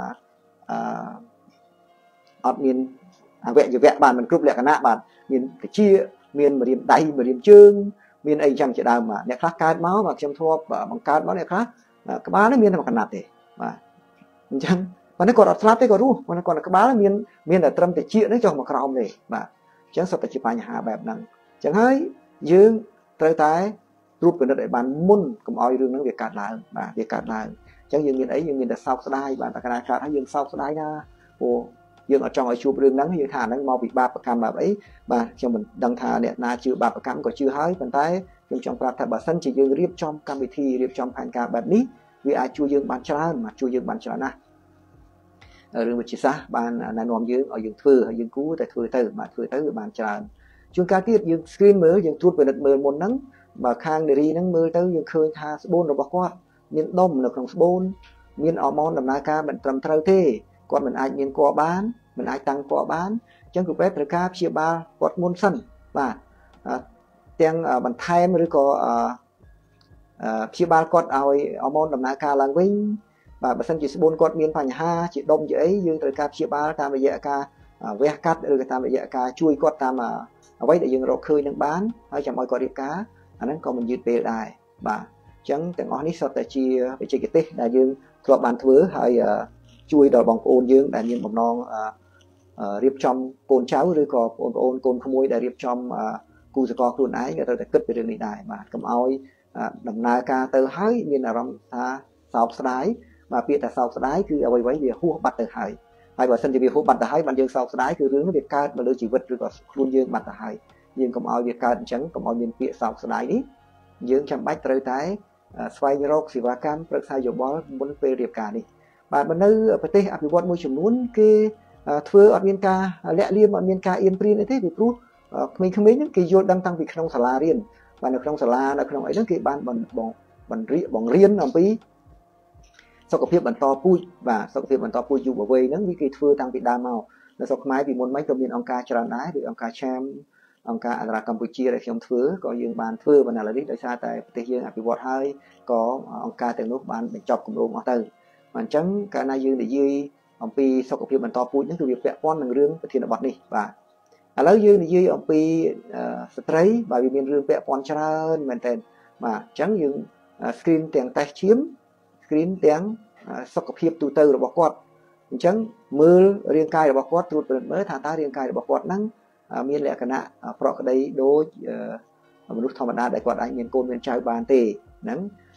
អត់មានអវយវៈបានមិនគ្រប់លក្ខណៈបាទមានតិចមានម្រាមដៃម្រាមជើងមានអីចឹងជាដើមបាទអ្នកខ្លះកើតមកបាទខ្ញុំធ្លាប់បង្កើតមកអ្នកខ្លះក្បាលនេះមានតែមួយកណាត់ទេបាទអញ្ចឹងប៉ុន្តែគាត់អត់ស្លាប់ទេគាត់រស់ប៉ុន្តែគាត់ក្បាលមានតែត្រឹមតិចនេះចុះមកក្រោមទេបាទអញ្ចឹងសុទ្ធតែជាបញ្ហាបែបហ្នឹងអញ្ចឹងហើយយើងត្រូវតែត្រួតពិនិត្យឲ្យបានមុនកុំឲ្យរឿងហ្នឹងវាកើតឡើងបាទវាកើតឡើងអញ្ចឹងយើងមានអីយើងមានតែសោកស្ដាយបាទតែការកើតហើយយើងសោកស្ដាយណាព្រោះយើងអត់ចង់ឲ្យជួបរឿងហ្នឹងយើងថាហ្នឹងមកពីបាបកម្មបែបអីបាទខ្ញុំមិនដឹងថាអ្នកណាជឿបាបកម្មក៏ជឿហើយប៉ុន្តែខ្ញុំចង់ប្រាប់ថាបើសិនជាយើងរៀបចំកម្មវិធីរៀបចំផែនការបែបនេះវាអាចជួយយើងបានច្រើនបាទជួយយើងបានច្រើនណាស់រឿងវិទ្យាសាស្ត្របានណែនាំយើងឲ្យយើងធ្វើហើយយើងគួរតែធ្វើទៅបាទធ្វើទៅវាបានច្រើនជួនកាលទៀតយើង screen មើលយើងត្រួតពិនិត្យមើលមុនហ្នឹងបើខាងនារីហ្នឹងមើលទៅយើងឃើញថាស្បូនរបស់គាត់មានដុំនៅក្នុងស្បូនមានអរម៉ូនដំណើរការមិនត្រឹមត្រូវទេគាត់មិនអាចមានគល់បានមិនអាចតាំងគល់បានអញ្ចឹងគ្រូពេទ្យត្រូវការព្យាបាលគាត់មុនសិនបាទទាំងបន្ថែមឬក៏ព្យាបាលគាត់ឲ្យអរម៉ូនដំណើរការឡើងវិញបាទបើសិនជាស្បូនគាត់មានបញ្ហាជាដុំជាអីយើងត្រូវការព្យាបាលតាមរយៈការវះកាត់ឬក៏តាមរយៈការជួយគាត់តាមអ្វីដែលយើងរកឃើញនឹងបានហើយចាំឲ្យគាត់រៀបការអាហ្នឹងក៏មិនយឺតពេលដែរបាទអញ្ចឹងទាំងអស់នេះសុទ្ធតែជាបច្ចេកទេសដែលយើងធ្លាប់បានធ្វើហើយជួយដល់បងប្អូនយើងដែលមានបំណងរៀបចំកូនចៅឬក៏បងប្អូនកូនក្មួយដែលរៀបចំគូសកលខ្លួនឯងក៏ត្រូវតែគិតពីរឿងនេះដែរបាទកុំឲ្យដំណើរការទៅហើយមានអារម្មណ៍ថាសោកស្ដាយបាទពាក្យថាសោកស្ដាយគឺអ្វីៗវាហួសបាត់ទៅហើយបើសិនជាវាហួសបាត់ទៅហើយបានយើងសោកស្ដាយគឺរឿងនេះវាកើតមកលើជីវិតឬក៏ខ្លួនយើងបាត់ទៅហើយយើងកុំឲ្យវាកើតអញ្ចឹងកុំឲ្យមានពាក្យសោកស្ដាយនេះយើងចាំបាច់ត្រូវតែស្វែងរកសេវាកម្មប្រឹក្សាយោបល់មុនពេលរៀបការនេះបាទនៅប្រទេសអភិវឌ្ឍមួយចំនួនគេធ្វើអត់មានការលាក់លៀមអត់មានការអៀនព្រៀនអីទេពីព្រោះក្មេងៗហ្នឹងគេយល់ដឹងតាំងពីក្នុងសាលារៀនបាទនៅក្នុងសាលានៅក្នុងអីហ្នឹងគេបានបង្រៀនអំពីសុខភាពបន្តពូជបាទសុខភាពបន្តពូជយុវវ័យហ្នឹងវាគេធ្វើតាំងពីដើមមកនៅស្រុកខ្មែរពីមុនមកក៏មានអង្គការច្រើនដែរដូចអង្គការ CHAM អង្គការអន្តរកម្ពុជាដែលខ្ញុំធ្វើក៏យើងបានធ្វើបណ្ណាលនេះដោយសារតែប្រទេសយើងអភិវឌ្ឍហើយក៏អង្គការទាំងនោះបានបញ្ចប់គម្រោងអស់ទៅអញ្ចឹងកាលណាយើងនិយាយអំពីសុខភាពបន្តពូជហ្នឹងគឺវាពាក់ព័ន្ធនឹងរឿងប្រធានបទនេះបាទឥឡូវយើងនិយាយអំពីស្ត្រីបាទវាមានរឿងពាក់ព័ន្ធច្រើនមែនទែនបាទអញ្ចឹងយើង screen ទាំងតេស្តឈាម screen ទាំងសុខភាពទូទៅរបស់គាត់អញ្ចឹងមើលរាងកាយរបស់គាត់ត្រួតពិនិត្យមើលថាតើរាងកាយរបស់គាត់ហ្នឹងមានលក្ខណៈប្រក្រតីដូចមនុស្សធម្មតាដែលគាត់អាចមានកូនមានចៅបានទេហ្នឹង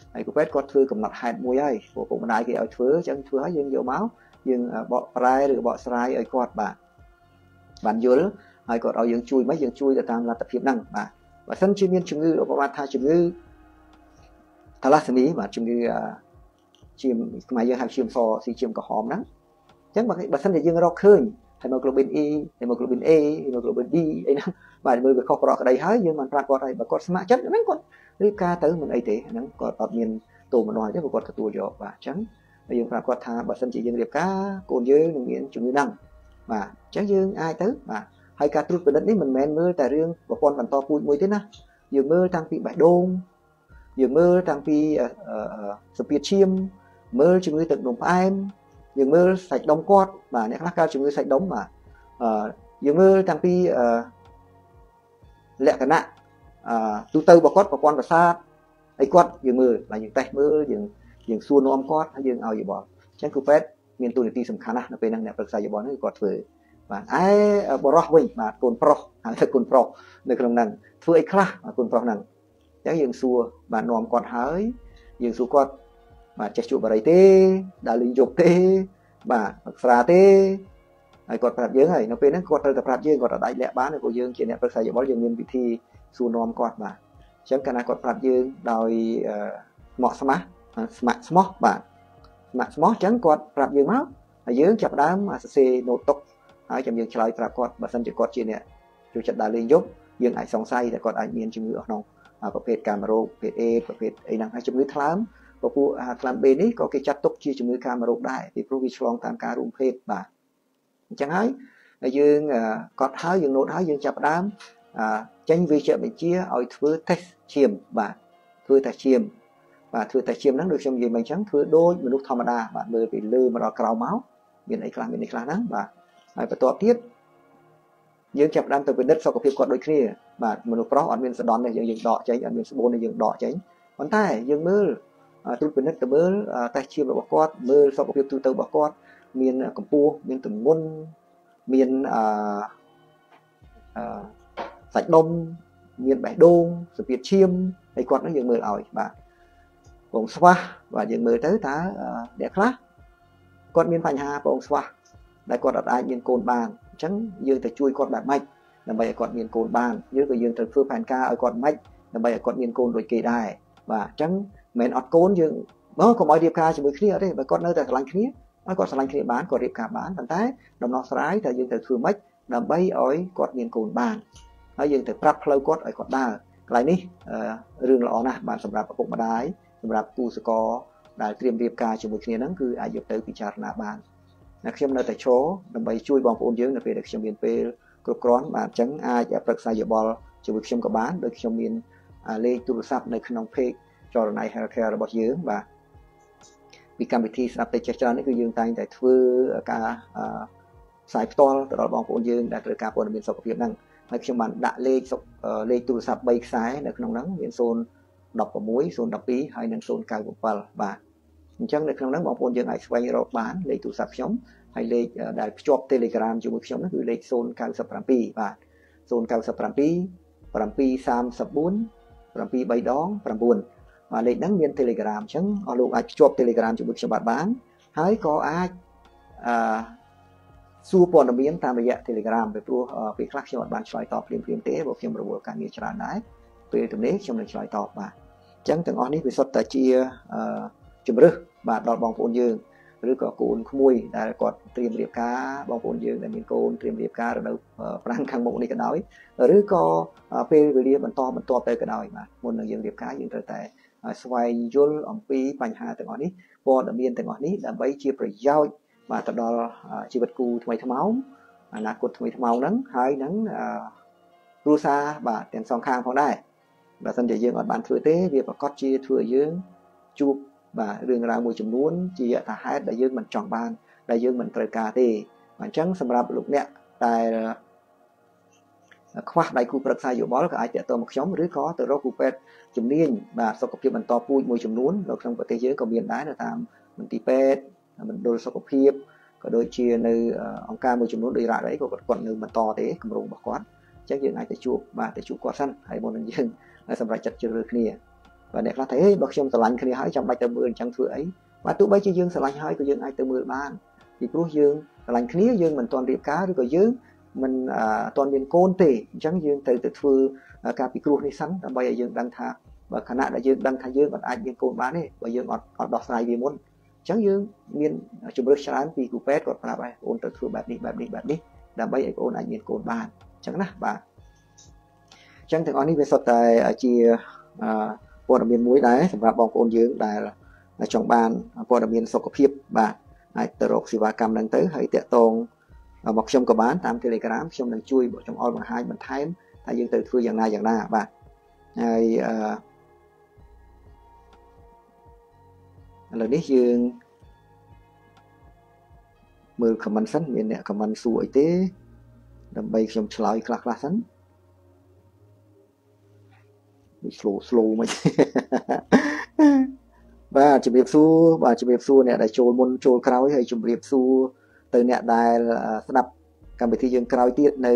ហើយគ្រូពេទ្យគាត់ធ្វើកំណត់ហេតុមួយហើយព្រោះពុកម្ដាយគេឲ្យធ្វើអញ្ចឹងធ្វើហើយយើងយកមកយើងបកប្រែឬបកស្រាយឲ្យគាត់បានយល់ហើយគាត់ឲ្យយើងជួយមិនយើងជួយទៅតាមលទ្ធភាពហ្នឹងបាទបើសិនជាមានជំងឺឧបមាថាជំងឺថាឡាសេមីបាទជំងឺឈាមខ្មែរយើងហៅឈាមសស៊ីឈាមក្រហមហ្នឹងអញ្ចឹងបើសិនជាយើងរកឃើញ hemoglobin E hemoglobin A hemoglobin D អីហ្នឹងបាទមើលវាខុសប្រកក្តីហើយយើងមិនប្រាប់គាត់ហើយបើគាត់ស្ម័គ្រចិត្តហ្នឹងគាត់រៀបការទៅមិនអីទេហ្នឹងគាត់អត់មានទោសមនោទេគាត់ទទួលយកបាទអញ្ចឹងយើងប្រាប់គាត់ថាបើសិនជាយើងរៀបការកូនយើងនឹងមានជំងឺហ្នឹងបាទអញ្ចឹងយើងអាចទៅបាទហើយការត្រួតពិនិត្យនេះមិនមែនមើលតែរឿងប្រព័ន្ធបន្តពូជមួយទេណាយើងមើលតាំងពីបេះដូងយើងមើលតាំងពីសម្ពាធឈាមមើលជំងឺទឹកនោមផ្អែមយើងមើលសាច់ដុំគាត់បាទអ្នកខ្លះកើតជំងឺសាច់ដុំបាទយើងមើលតាំងពីលក្ខណៈទូទៅរបស់គាត់ប្រព័ន្ធប្រសាទហើយគាត់យើងមើលបាទយើងតេស្តមើលយើងសួរនាំគាត់ហើយយើងឲ្យយោបល់អញ្ចឹងគ្រូពេទ្យមានតួនាទីសំខាន់ណាស់នៅពេលហ្នឹងអ្នកប្រឹក្សាយោបល់ហ្នឹងគាត់ធ្វើបាទបរោះវិញបាទកូនប្រុសហៅថាកូនប្រុសនៅក្នុងហ្នឹងធ្វើអីខ្លះកូនប្រុសហ្នឹងអញ្ចឹងយើងសួរបាទនាំគាត់ហើយយើងសួរគាត់បាទចេះជួបបរិយទេដើរលេងយប់ទេបាទអក្សរាទេហើយគាត់ប្រាប់យើងហើយនៅពេលហ្នឹងគាត់ត្រូវតែប្រាប់យើងគាត់អាចលាក់បានព្រោះយើងជាអ្នកប្រឹក្សាយោបល់យើងមានវិធីសួរនាំគាត់បាទអញ្ចឹងកាលណាគាត់ប្រាប់យើងដោយស្មោះស្ម័គ្រស្ម័គ្រស្មោះបាទស្ម័គ្រស្មោះអញ្ចឹងគាត់ប្រាប់យើងមកហើយយើងចាប់ផ្ដើមសរសេរណូតទុកហើយចាំយើងឆ្លើយប្រាប់គាត់បើសិនជាគាត់ជាអ្នកចូលចិត្តដើរលេងយប់យើងអាចសង្ស័យថាគាត់អាចមានជំងឺអស់ក្នុងប្រភេទកាមរោគប្រភេទ A ប្រភេទអីហ្នឹងហើយជំងឺថ្លើមពពួកថ្លើម B នេះក៏គេចាត់ទុកជាជំងឺកាមរោគដែរពីព្រោះវាឆ្លងតាមការរួមភេទបាទអញ្ចឹងហើយយើងកត់ហើយយើងណូតហើយយើងចាប់ផ្ដើមចេញវេជ្ជបញ្ជាឲ្យធ្វើ test ឈាមបាទធ្វើ test ឈាមបាទធ្វើ test ឈាមហ្នឹងដូចខ្ញុំនិយាយមិញអញ្ចឹងធ្វើដូចមនុស្សធម្មតាបាទមើលពីលើមកដល់ក្រោមមកមានអីខ្លះហ្នឹងបាទហើយបន្ទាប់ទៀតយើងចាប់ផ្ដើមទៅពិនិត្យសុខភាពគាត់ដូចគ្នាបាទមនុស្សប្រុសអត់មានសដន់ទេយើងដកចេញអត់មានស្បូនទេយើងដកចេញប៉ុន្តែយើងមើលត្រួតពិនិត្យទៅមើលតេស្តឈាមរបស់គាត់មើលសុខភាពទូទៅរបស់គាត់មានកម្ពស់មានទម្ងន់មានសាច់ដុំមានបេះដូងសម្ពាធឈាមហើយគាត់នឹងយើងមើលឲ្យបាទពងស្វាស់បាទយើងមើលទៅតើអ្នកខ្លះគាត់មានបញ្ហាពងស្វាស់ដែលគាត់អាចមានកូនបានអញ្ចឹងយើងទៅជួយគាត់បែបម៉េចដើម្បីឲ្យគាត់មានកូនបានយើងក៏យើងត្រូវធ្វើផែនការឲ្យគាត់ម៉េចដើម្បីឲ្យគាត់មានកូនដូចគេដែរបាទអញ្ចឹងមិនអត់កូនយើងមកកុំឲ្យរៀបការជាមួយគ្នាអត់ទេបើគាត់នៅតែស្រឡាញ់គ្នាឲ្យគាត់ស្រឡាញ់គ្នាបានគាត់រៀបការបានប៉ុន្តែដំណោះស្រាយតែយើងត្រូវធ្វើម៉េចដើម្បីឲ្យគាត់មានកូនបានហើយយើងត្រូវប្រាប់ផ្លូវគាត់ឲ្យគាត់ដើរកន្លែងនេះរឿងល្អណាស់បាទសម្រាប់ឪពុកម្ដាយសម្រាប់គូសកលដែលត្រៀមរៀបការជាមួយគ្នាហ្នឹងគឺអាចយកទៅពិចារណាបានខ្ញុំនៅតែឈរដើម្បីជួយបងប្អូនយើងនៅពេលដែលខ្ញុំមានពេលគ្រប់គ្រាន់បាទអញ្ចឹងអាចប្រឹក្សាយោបល់ជាមួយខ្ញុំក៏បានដោយខ្ញុំមានលេខទូរស័ព្ទនៅក្នុង page ចរណៃ Healthcare របស់យើងបាទពីកម្មវិធីស្ដាប់តែចេះច្រើននេះគឺយើងតែងតែធ្វើការផ្សាយផ្ទាល់ទៅដល់បងប្អូនយើងដែលត្រូវការព័ត៌មានសុខភាពហ្នឹងហើយខ្ញុំបានដាក់លេខទូរស័ព្ទ3ខ្សែនៅក្នុងហ្នឹងមាន016 012ហើយនិង097បាទអញ្ចឹងនៅក្នុងហ្នឹងបងប្អូនយើងអាចស្វែងរកបានលេខទូរស័ព្ទខ្ញុំហើយលេខដែលភ្ជាប់ Telegram ជាមួយខ្ញុំហ្នឹងគឺលេខ097បាទ097 734 7 3ដង 9បាទលេខហ្នឹងមាន Telegram អញ្ចឹងអស់លោកអាចភ្ជាប់ Telegram ជាមួយខ្ញុំបានហើយក៏អាចសួរព័ត៌មានតាមរយៈ Telegram ពីព្រោះពេលខ្លះខ្ញុំអត់បានឆ្លើយតបភ្លាមទេព្រោះខ្ញុំរវល់ការងារច្រើនដែរពេលទំនេរខ្ញុំនឹងឆ្លើយតបបាទអញ្ចឹងទាំងអស់នេះវាសុទ្ធតែជាជំរឿសបាទដល់បងប្អូនយើងឬក៏កូនក្មួយដែលគាត់ត្រៀមរៀបការបងប្អូនយើងដែលមានកូនត្រៀមរៀបការរដូវប្រាំងខាងមុខនេះក៏ដោយឬក៏ពេលវេលាបន្តទៅក៏ដោយបាទមុននឹងយើងរៀបការយើងត្រូវតែស្វែងយល់អំពីបញ្ហាទាំងអស់នេះព័ត៌មានទាំងអស់នេះដើម្បីជាប្រយោជន៍បាទទៅដល់ជីវិតគូថ្មីថ្មោងអនាគតថ្មីថ្មោងហ្នឹងហើយនឹងគ្រួសារបាទទាំងសងខាងផងដែរបើមិនជាយើងអត់បានធ្វើទេវាប្រកាសជាធ្វើឲ្យយើងជួបបាទរឿងរ៉ាវមួយចំនួនជាយថាហេតុដែលយើងមិនចង់បានដែលយើងមិនត្រូវការទេអញ្ចឹងសម្រាប់លោកអ្នកដែលខ្វះដៃគូប្រឹក្សាយោបល់ក៏អាចទាក់ទងមកខ្ញុំឬក៏ទៅរកគ្រូពេទ្យជំនាញបាទសុខភាពបន្តពូជមួយចំនួននៅក្នុងប្រទេសយើងក៏មានដែរនៅតាមមន្ទីរពេទ្យមណ្ឌលសុខភាពក៏ដូចជានៅអង្គការមួយចំនួនដូចរ៉ាអីក៏គាត់នៅបន្តទេគម្រោងរបស់គាត់អញ្ចឹងយើងអាចទៅជួបគាត់សិនហើយមុននឹងយើងសម្រាប់ចាត់ជ្រើសរើសគ្នា vàអ្នកខ្លះthấyបើខ្ញុំស្រឡាញ់គ្នាហើយចាំបាច់ទៅមើលអញ្ចឹងធ្វើអីបាទទោះបីជាយើងស្រឡាញ់ហើយក៏យើងអាចទៅមើលបានពីព្រោះយើងស្រឡាញ់គ្នាយើងមិនទាន់រៀបការឬក៏យើងមិនទាន់មានកូនទេអញ្ចឹងយើងត្រូវទៅធ្វើការពិគ្រោះនេះសិនដើម្បីឲ្យយើងដឹងថាបើខណៈដែលយើងដឹងថាយើងអាចមានកូនបានទេបើយើងអត់ដោះស្រាយវាមុនអញ្ចឹងយើងមានជំរឿនច្រើនពីគ្រូពេទ្យគាត់ប្រាប់ឲ្យបងត្រូវធ្វើបែបនេះដើម្បីឲ្យបងអាចមានកូនបានអញ្ចឹងណាបាទអញ្ចឹងទាំងអស់នេះវាសុទ្ធតែជាព័ត៌មានមួយដែរសម្រាប់បងប្អូនយើងដែលចង់បានព័ត៌មានសុខភាពបាទអាចទៅរកសេវាកម្មហ្នឹងទៅហើយតាក់ទងមកខ្ញុំក៏បានតាម Telegram ខ្ញុំនឹងជួយចង្អុលបង្ហាញបន្ថែមថាយើងត្រូវធ្វើយ៉ាងណាបាទហើយឥឡូវនេះយើងមើល comment សិនមានអ្នក comment សួរអីទេដើម្បីខ្ញុំឆ្លើយខ្លះសិនslow មិនបាទជំរាបសួរអ្នកដែលចូលមុនចូលក្រោយហើយជំរាបសួរទៅអ្នកដែលស្ដាប់កម្មវិធីយើងក្រោយទៀតនៅ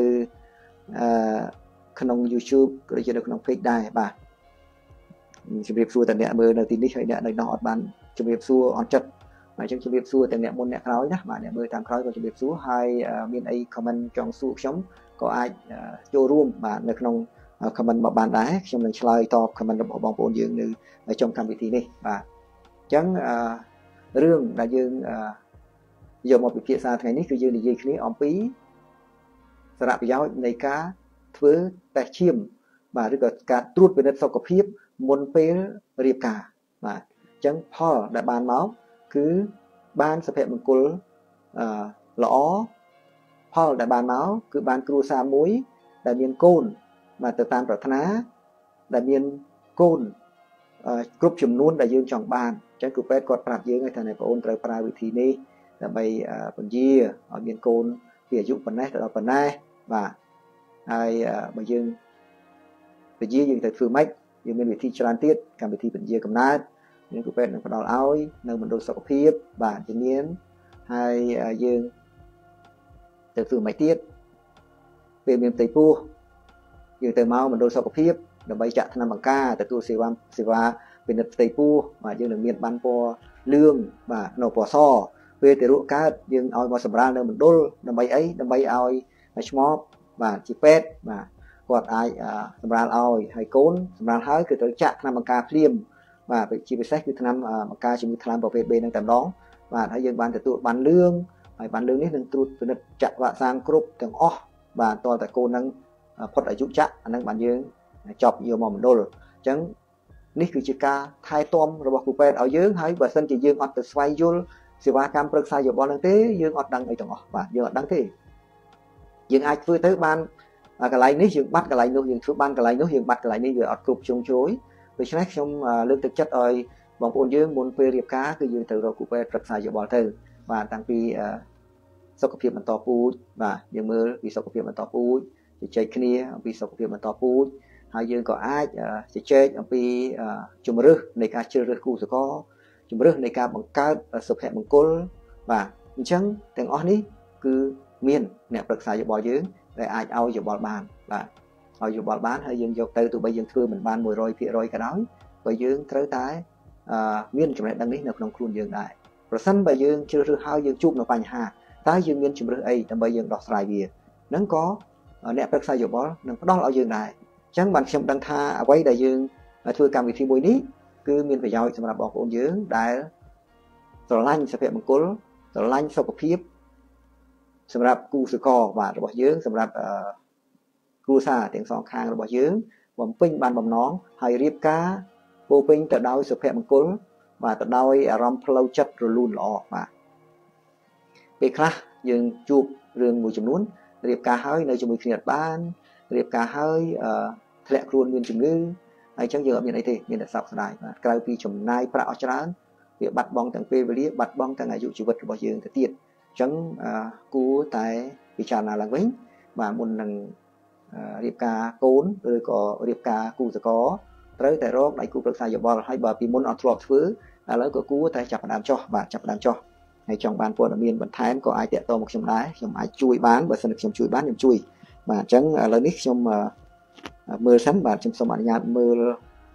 ក្នុង YouTube ក៏ដូចជានៅក្នុង page ដែរបាទជំរាបសួរទៅអ្នកមើលនៅទីនេះហើយអ្នកនៅនោះអត់បានជំរាបសួរអន់ចិត្តអញ្ចឹងជំរាបសួរទាំងអ្នកមុនអ្នកក្រោយណាបាទអ្នកមើលតាមក្រោយក៏ជំរាបសួរហើយមានអី comment ចង់សួរខ្ញុំក៏អាចចូលរួមបាទនៅក្នុង comment មកបានដែរខ្ញុំនឹងឆ្លើយតប comment របស់បងប្អូនយើងនៅtrongកម្មវិធីនេះបាទអញ្ចឹងរឿងដែលយើងយកមកពិភាក្សាថ្ងៃនេះគឺយើងនិយាយគ្នាអំពីសារៈប្រយោជន៍នៃការធ្វើតេស្តឈាមបាទឬក៏ការត្រួតពិនិត្យសុខភាពមុនពេលរៀបការបាទអញ្ចឹងផលដែលបានមកគឺបានសុភមង្គលល្អផលដែលបានមកគឺបានគ្រួសារមួយដែលមានកូនបាទទៅតាមប្រាថ្នាដែលមានកូនគ្រប់ចំនួនដែលយើងចង់បានអញ្ចឹងគ្រូពេទ្យគាត់ប្រាប់យើងថាបងប្អូនត្រូវប្រើវិធីនេះដើម្បីពន្យាឲ្យមានកូនពីអាយុប៉ុណ្ណេះដល់ប៉ុណ្ណេះបាទហើយបើយើងពន្យាយើងត្រូវធ្វើម៉េចយើងមានវិធីច្រើនទៀតកម្មវិធីពន្យាកំណើតយើងគ្រូពេទ្យនឹងផ្ដល់ឲ្យនៅមណ្ឌលសុខភាពបាទជំនាញហើយយើងទៅធ្វើម៉េចទៀតពេលមានផ្ទៃពោះយើងទៅមកមណ្ឌលសុខភាពដើម្បីចាក់ថ្នាំបង្ការទទួលសេវាពិនិត្យផ្ទៃពោះបាទយើងនឹងមានបានពណ៌លឿងបាទនៅពណ៌សពេលទៅរកកើតយើងឲ្យមកសម្រាលនៅមណ្ឌលដើម្បីអីដើម្បីឲ្យឆ្មបបាទជាពេទ្យបាទគាត់អាចសម្រាលឲ្យហើយកូនសម្រាលហើយគឺត្រូវចាក់ថ្នាំបង្ការភ្លាមបាទជាពិសេសគឺថ្នាំបង្ការជំងឺថ្លើមប្រភេទ B នឹងតែម្ដងបាទហើយយើងបានទទួលបានលឿងហើយបានលឿងនេះនឹងត្រួតពិនិត្យចាក់វ៉ាក់សាំងគ្រប់ទាំងអស់បាទតតែកូននឹងផុតអាយុចាក់អានឹងបានយើងចប់យកមកមណ្ឌលអញ្ចឹងនេះគឺជាការថែទាំរបស់គ្រូពេទ្យឲ្យយើងហើយបើសិនជាយើងអត់ទៅស្វែងយល់សេវាកម្មប្រឹក្សាយោបល់នឹងទេយើងអត់ដឹងអីទាំងអស់បាទយើងអត់ដឹងទេយើងអាចធ្វើទៅបានកន្លែងនេះយើងបាត់កន្លែងនោះយើងធ្វើបានកន្លែងនោះយើងបាត់កន្លែងនេះវាអត់គ្រប់ជ្រុងជ្រោយដូច្នេះខ្ញុំលើកទឹកចិត្តឲ្យបងប្អូនយើងមុនពេលរៀបការគឺយើងត្រូវរកគ្រូពេទ្យប្រឹក្សាយោបល់ទៅបាទតាំងពីសុខភាពបន្តពូជបាទយើងមើលពីសុខភាពបន្តពូជជជែកគ្នាអំពីសុខភាពបន្តពូជហើយយើងក៏អាចជជែកអំពីជំរឿសនៃការជ្រើសរើសគូស្រករជំរឿសនៃការបង្កើតសុភមង្គលបាទអញ្ចឹងទាំងអស់នេះគឺមានអ្នកប្រឹក្សាយោបល់យើងដែលអាចឲ្យយោបល់បានបាទឲ្យយោបល់បានហើយយើងយកទៅទោះបីយើងធ្វើមិនបាន 100% ក៏ដោយបើយើងត្រូវតែមានចំណេះដឹងនេះនៅក្នុងខ្លួនយើងដែរប្រសិនបើយើងជ្រើសរើសហើយយើងជួបនៅបញ្ហាតើយើងមានជំរឿសអីដើម្បីយើងដោះស្រាយវានឹងក៏អ្នកប្រឹក្សាយោបល់នឹងផ្ដល់ឲ្យយើងដែរអញ្ចឹងបានខ្ញុំដឹងថាអ្វីដែលយើងធ្វើកម្មវិធីមួយនេះគឺមានប្រយោជន៍សម្រាប់បងប្អូនយើងដែលស្រឡាញ់សុភមង្គលស្រឡាញ់សុខភាពសម្រាប់គូស្រករបាទរបស់យើងសម្រាប់គ្រួសារទាំងសងខាងរបស់យើងបំពេញបានបំណងហើយរៀបការពោពេញទៅដោយសុភមង្គលបាទទៅដោយអារម្មណ៍ផ្លូវចិត្តរលូនល្អបាទពេលខ្លះយើងជួបរឿងមួយចំនួនរៀបការហើយនៅជាមួយគ្នាបានរៀបការហើយធ្លាក់ខ្លួនមានជំងឺហើយអញ្ចឹងយើងអត់មានអីទេមានតែសោកស្ដាយបាទក្រៅពីចំណាយប្រាក់អស់ច្រើនវាបាត់បង់ទាំងពេលវេលាបាត់បង់ទាំងអាយុជីវិតរបស់យើងទៅទៀតអញ្ចឹងគួរតែពិចារណាឡើងវិញបាទមុននឹងរៀបការកូនឬក៏រៀបការគូស្រករត្រូវតែរកដៃគូប្រឹក្សាយោបល់ហើយបើពីមុនអត់ធ្លាប់ធ្វើឥឡូវក៏គួរតែចាប់ផ្ដើមចោះបាទចាប់ផ្ដើមចោះហើយចង់បានព័ត៌មានបន្ថែមក៏អាចតាក់ទងមកខ្ញុំដែរខ្ញុំអាចជួយបានបើសិនខ្ញុំជួយបានខ្ញុំជួយបាទអញ្ចឹងឥឡូវនេះខ្ញុំមើលសិនបាទខ្ញុំសូមអនុញ្ញាតមើល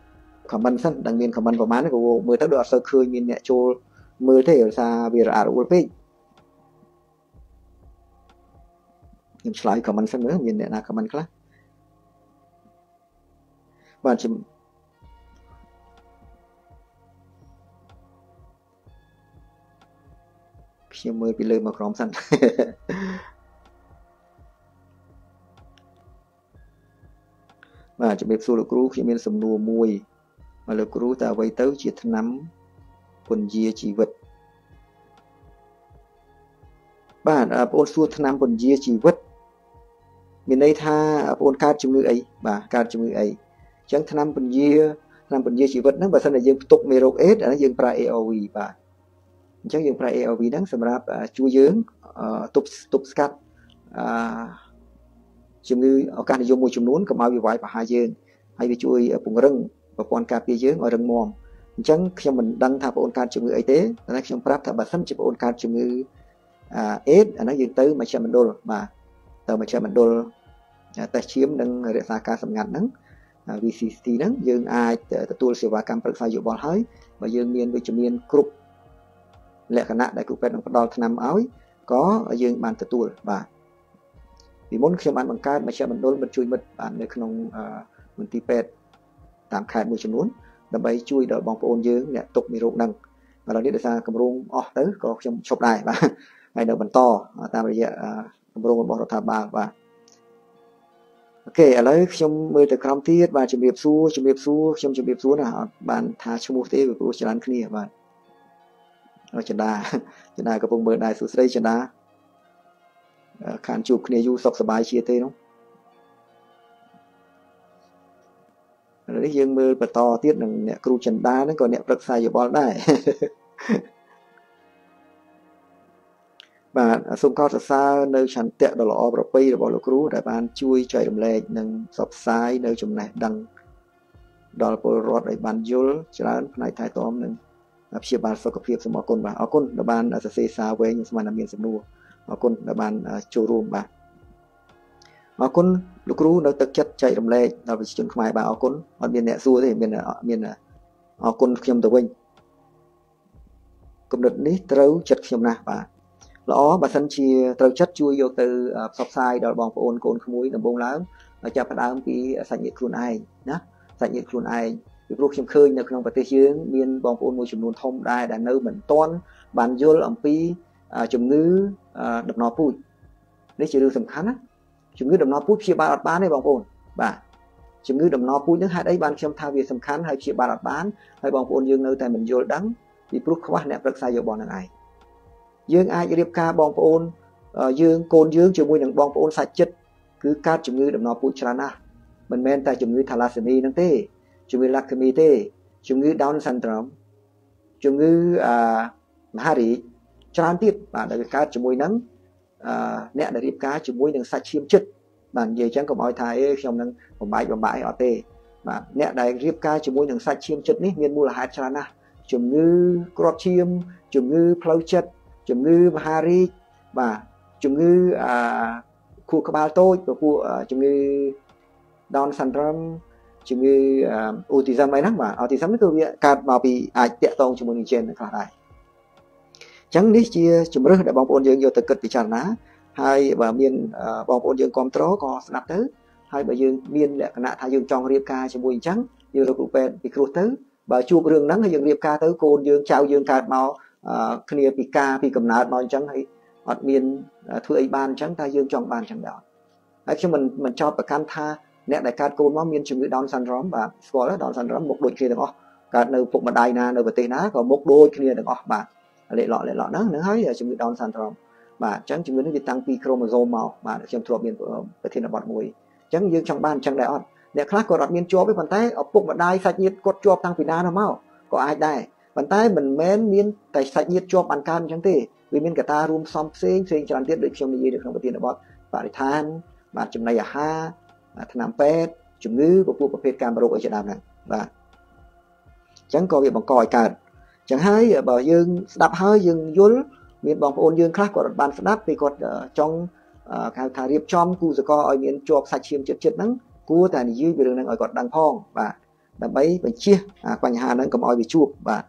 comment សិនដឹងមាន comment ប្រហែលក៏មើលទៅដូចអត់សូវឃើញមានអ្នកចូលមើលទេដោយសារវារអាក់រអួលពេកខ្ញុំឆ្លើយ comment សិនមើលមានអ្នកណា comment ខ្លះបាទខ្ញុំមើលពីលើមកក្រោមសិនបាទជំរាបសួរលោកគ្រូខ្ញុំមានសំណួរមួយមកលោកគ្រូតើអ្វីទៅជាថ្នាំពន្យាជីវិតបាទបងប្អូនសួរថ្នាំពន្យាជីវិតមានន័យថាបងប្អូនកើតជំងឺអីបាទកើតជំងឺអីអញ្ចឹងថ្នាំពន្យាជីវិតហ្នឹងបើសិនតែយើងផ្ទុកមេរោគអេដអានេះយើងប្រើ ARV បាទអញ្ចឹងយើងប្រើ ARV ហ្នឹងសម្រាប់ជួយយើងទប់ស្កាត់ជំងឺឱកាសនិយមមួយចំនួនកុំឲ្យវាវាយប្រហារយើងហើយវាជួយពង្រឹងប្រព័ន្ធការពារយើងឲ្យរឹងមាំអញ្ចឹងខ្ញុំមិនដឹងថាបងប្អូនកើតជំងឺអីទេតែខ្ញុំប្រាប់ថាបើសិនជាបងប្អូនកើតជំងឺអេដអាហ្នឹងយើងទៅមជ្ឈមណ្ឌលបាទទៅមជ្ឈមណ្ឌលតេស្តឈាមនិងរក្សាការសម្ងាត់ហ្នឹង VCT ហ្នឹងយើងអាចទទួលសេវាកម្មប្រឹក្សាយោបល់ហើយបើយើងមានវិជ្ជមានគ្រប់លក្ខណៈដែលគ្រូពេទ្យនឹងផ្ដល់ថ្នាំឲ្យក៏យើងបានទទួលបាទពីមុនខ្ញុំបានបង្កើតមជ្ឈមណ្ឌលមិត្តជួយមិត្តបាននៅក្នុងមន្ទីរពេទ្យតាមខេត្តមួយចំនួនដើម្បីជួយដល់បងប្អូនយើងអ្នកទុកមេរោគហ្នឹងឥឡូវនេះដោយសារគម្រោងអស់ទៅក៏ខ្ញុំឈប់ដែរបាទហើយនៅបន្តតាមរយៈគម្រោងរបស់រដ្ឋាភិបាលបាទអូខេឥឡូវខ្ញុំមើលទៅក្រោមទៀតបាទជំរាបសួរខ្ញុំជំរាបសួរណាអត់បានថាឈ្មោះទេព្រោះច្រើនគ្នាបាទចន្ទាកំពុងមើលដែរសួស្ដីចន្ទាខានជួបគ្នាយូរសុខសប្បាយជាទេនោះឥឡូវនេះយើងមើលបន្តទៀតនឹងអ្នកគ្រូចន្ទាហ្នឹងក៏អ្នកប្រឹក្សាយោបល់ដែរបាទសូមកោតសរសើរនៅឆន្ទៈដ៏ល្អប្រពៃរបស់លោកគ្រូដែលបានជួយចែករំលែកនិងផ្សព្វផ្សាយនៅចំណេះដឹងដល់ពលរដ្ឋឲ្យបានយល់ច្រើនផ្នែកថែទាំនិងព្យាបាលសុខភាពសូមអរគុណបាទអរគុណដែលបានសរសេរសារវែងខ្ញុំស្មានថាមានសំណួរអរគុណដែលបានចូលរួមបាទអរគុណលោកគ្រូនៅទឹកចិត្តចែករំលែកដល់ប្រជាជនខ្មែរបាទអរគុណអត់មានអ្នកសួរទេមានអរគុណខ្ញុំទៅវិញគំនិតនេះត្រូវចិត្តខ្ញុំណាស់បាទល្អបើសិនជាត្រូវចិត្តជួយយកទៅផ្សព្វផ្សាយដល់បងប្អូនកូនក្មួយដំបូងឡើងចាប់ផ្ដើមពីសាច់ញាតិខ្លួនឯងណាសាច់ញាតិខ្លួនឯងពីព្រោះខ្ញុំឃើញនៅក្នុងប្រទេសយើងមានបងប្អូនមួយចំនួនធំដែរដែលនៅមិនទាន់បានយល់អំពីជំងឺដំណរពូជនេះជារឿងសំខាន់ណាជំងឺដំណរពូជព្យាបាលអត់បានទេបងប្អូនបាទជំងឺដំណរពូជនឹងហេតុអីបានខ្ញុំថាវាសំខាន់ហើយព្យាបាលអត់បានហើយបងប្អូនយើងនៅតែមិនយល់ដឹងពីព្រោះខ្វះអ្នកប្រឹក្សាយោបល់នឹងឯងយើងអាចរៀបការបងប្អូនយើងកូនយើងជាមួយនឹងបងប្អូនសាច់ជិតគឺកើតជំងឺដំណរពូជច្រើនណាស់មិនមែនតែជំងឺ thalassemia ហ្នឹងទេជំងឺ leukemia ទេជំងឺ Down syndrome ជំងឺមហារីកច្រើនទៀតបាទដែលកើតជាមួយនឹងអ្នកដែលរៀបការជាមួយនឹងសាច់ឈាមជិតបាទនិយាយអញ្ចឹងកុំឲ្យថាខ្ញុំនឹងបំបែកអីអត់ទេបាទអ្នកដែលរៀបការជាមួយនឹងសាច់ឈាមជិតនេះមានមូលហេតុច្រើនណាស់ជំងឺគ្រាប់ឈាមជំងឺផ្លូវចិត្តជំងឺមហារីកបាទជំងឺខួរក្បាលតូចពួកជំងឺ Down syndrome ជំងឺ autism អីហ្នឹងបាទ autism នេះគឺវាកើតមកពីអាចតាក់ទងជាមួយនឹង gene ខ្លះដែរអញ្ចឹងនេះជាជំរើសដែលបងប្អូនយើងយកទៅគិតពិចារណាហើយបើមានបងប្អូនយើងគ្រប់គ្រងក៏ស្ដាប់ទៅហើយបើយើងមានលក្ខណៈថាយើងចង់រៀបការជាមួយអញ្ចឹងយើងរកគ្រូពេទ្យពិគ្រោះទៅបើជួបរឿងហ្នឹងហើយយើងរៀបការទៅកូនយើងចៅយើងកើតមកគ្នាពីកំណើតមកអញ្ចឹងហើយអត់មានធ្វើអីបានអញ្ចឹងតែយើងចង់បានអញ្ចឹងដែរហើយខ្ញុំមិនចោទប្រកាន់ថាអ្នកដែលកើតកូនមកមានជំងឺ Down syndrome បាទស្គាល់ Down syndrome មុខដូចគ្នាទាំងអស់កើតនៅពុកម្ដាយណានៅប្រទេសណាក៏មុខដូចគ្នាទាំងអស់បាទលេខឡកហ្នឹងហើយជំងឺ Down syndrome បាទអញ្ចឹងជំងឺនេះវាតាំងពី chromosome មកបាទខ្ញុំធ្លាប់មានប្រធានបទមួយអញ្ចឹងយើងចង់បានអញ្ចឹងដែរអត់អ្នកខ្លះគាត់អត់មានជាប់ទេប៉ុន្តែឪពុកម្ដាយសាច់ញាតិគាត់ជាប់តាំងពីណាមកក៏អាចដែរប៉ុន្តែមិនមែនមានតែសាច់ញាតិជាប់បានកើតអញ្ចឹងទេវាមានកត្តារួមផ្សំផ្សេងច្រើនទៀតដូចខ្ញុំនិយាយនៅក្នុងប្រធានបទបរិស្ថានបាទចំណីអាហារថ្នាំពេទ្យជំងឺពពួកប្រភេទកាមរោគអីជាដើមហ្នឹងបាទអញ្ចឹងក៏វាបង្កឲ្យកើតអញ្ចឹងហើយបើយើងស្ដាប់ហើយយើងយល់មានបងប្អូនយើងខ្លះគាត់អត់បានស្ដាប់ពេលគាត់ចង់ហៅថារៀបចំគូសកលឲ្យមានជាប់សាច់ឈាមចិត្តហ្នឹងគួរតែនិយាយពីរឿងហ្នឹងឲ្យគាត់ដឹងផងបាទដើម្បីបញ្ជាបញ្ហាហ្នឹងកុំឲ្យវាជួបបាទ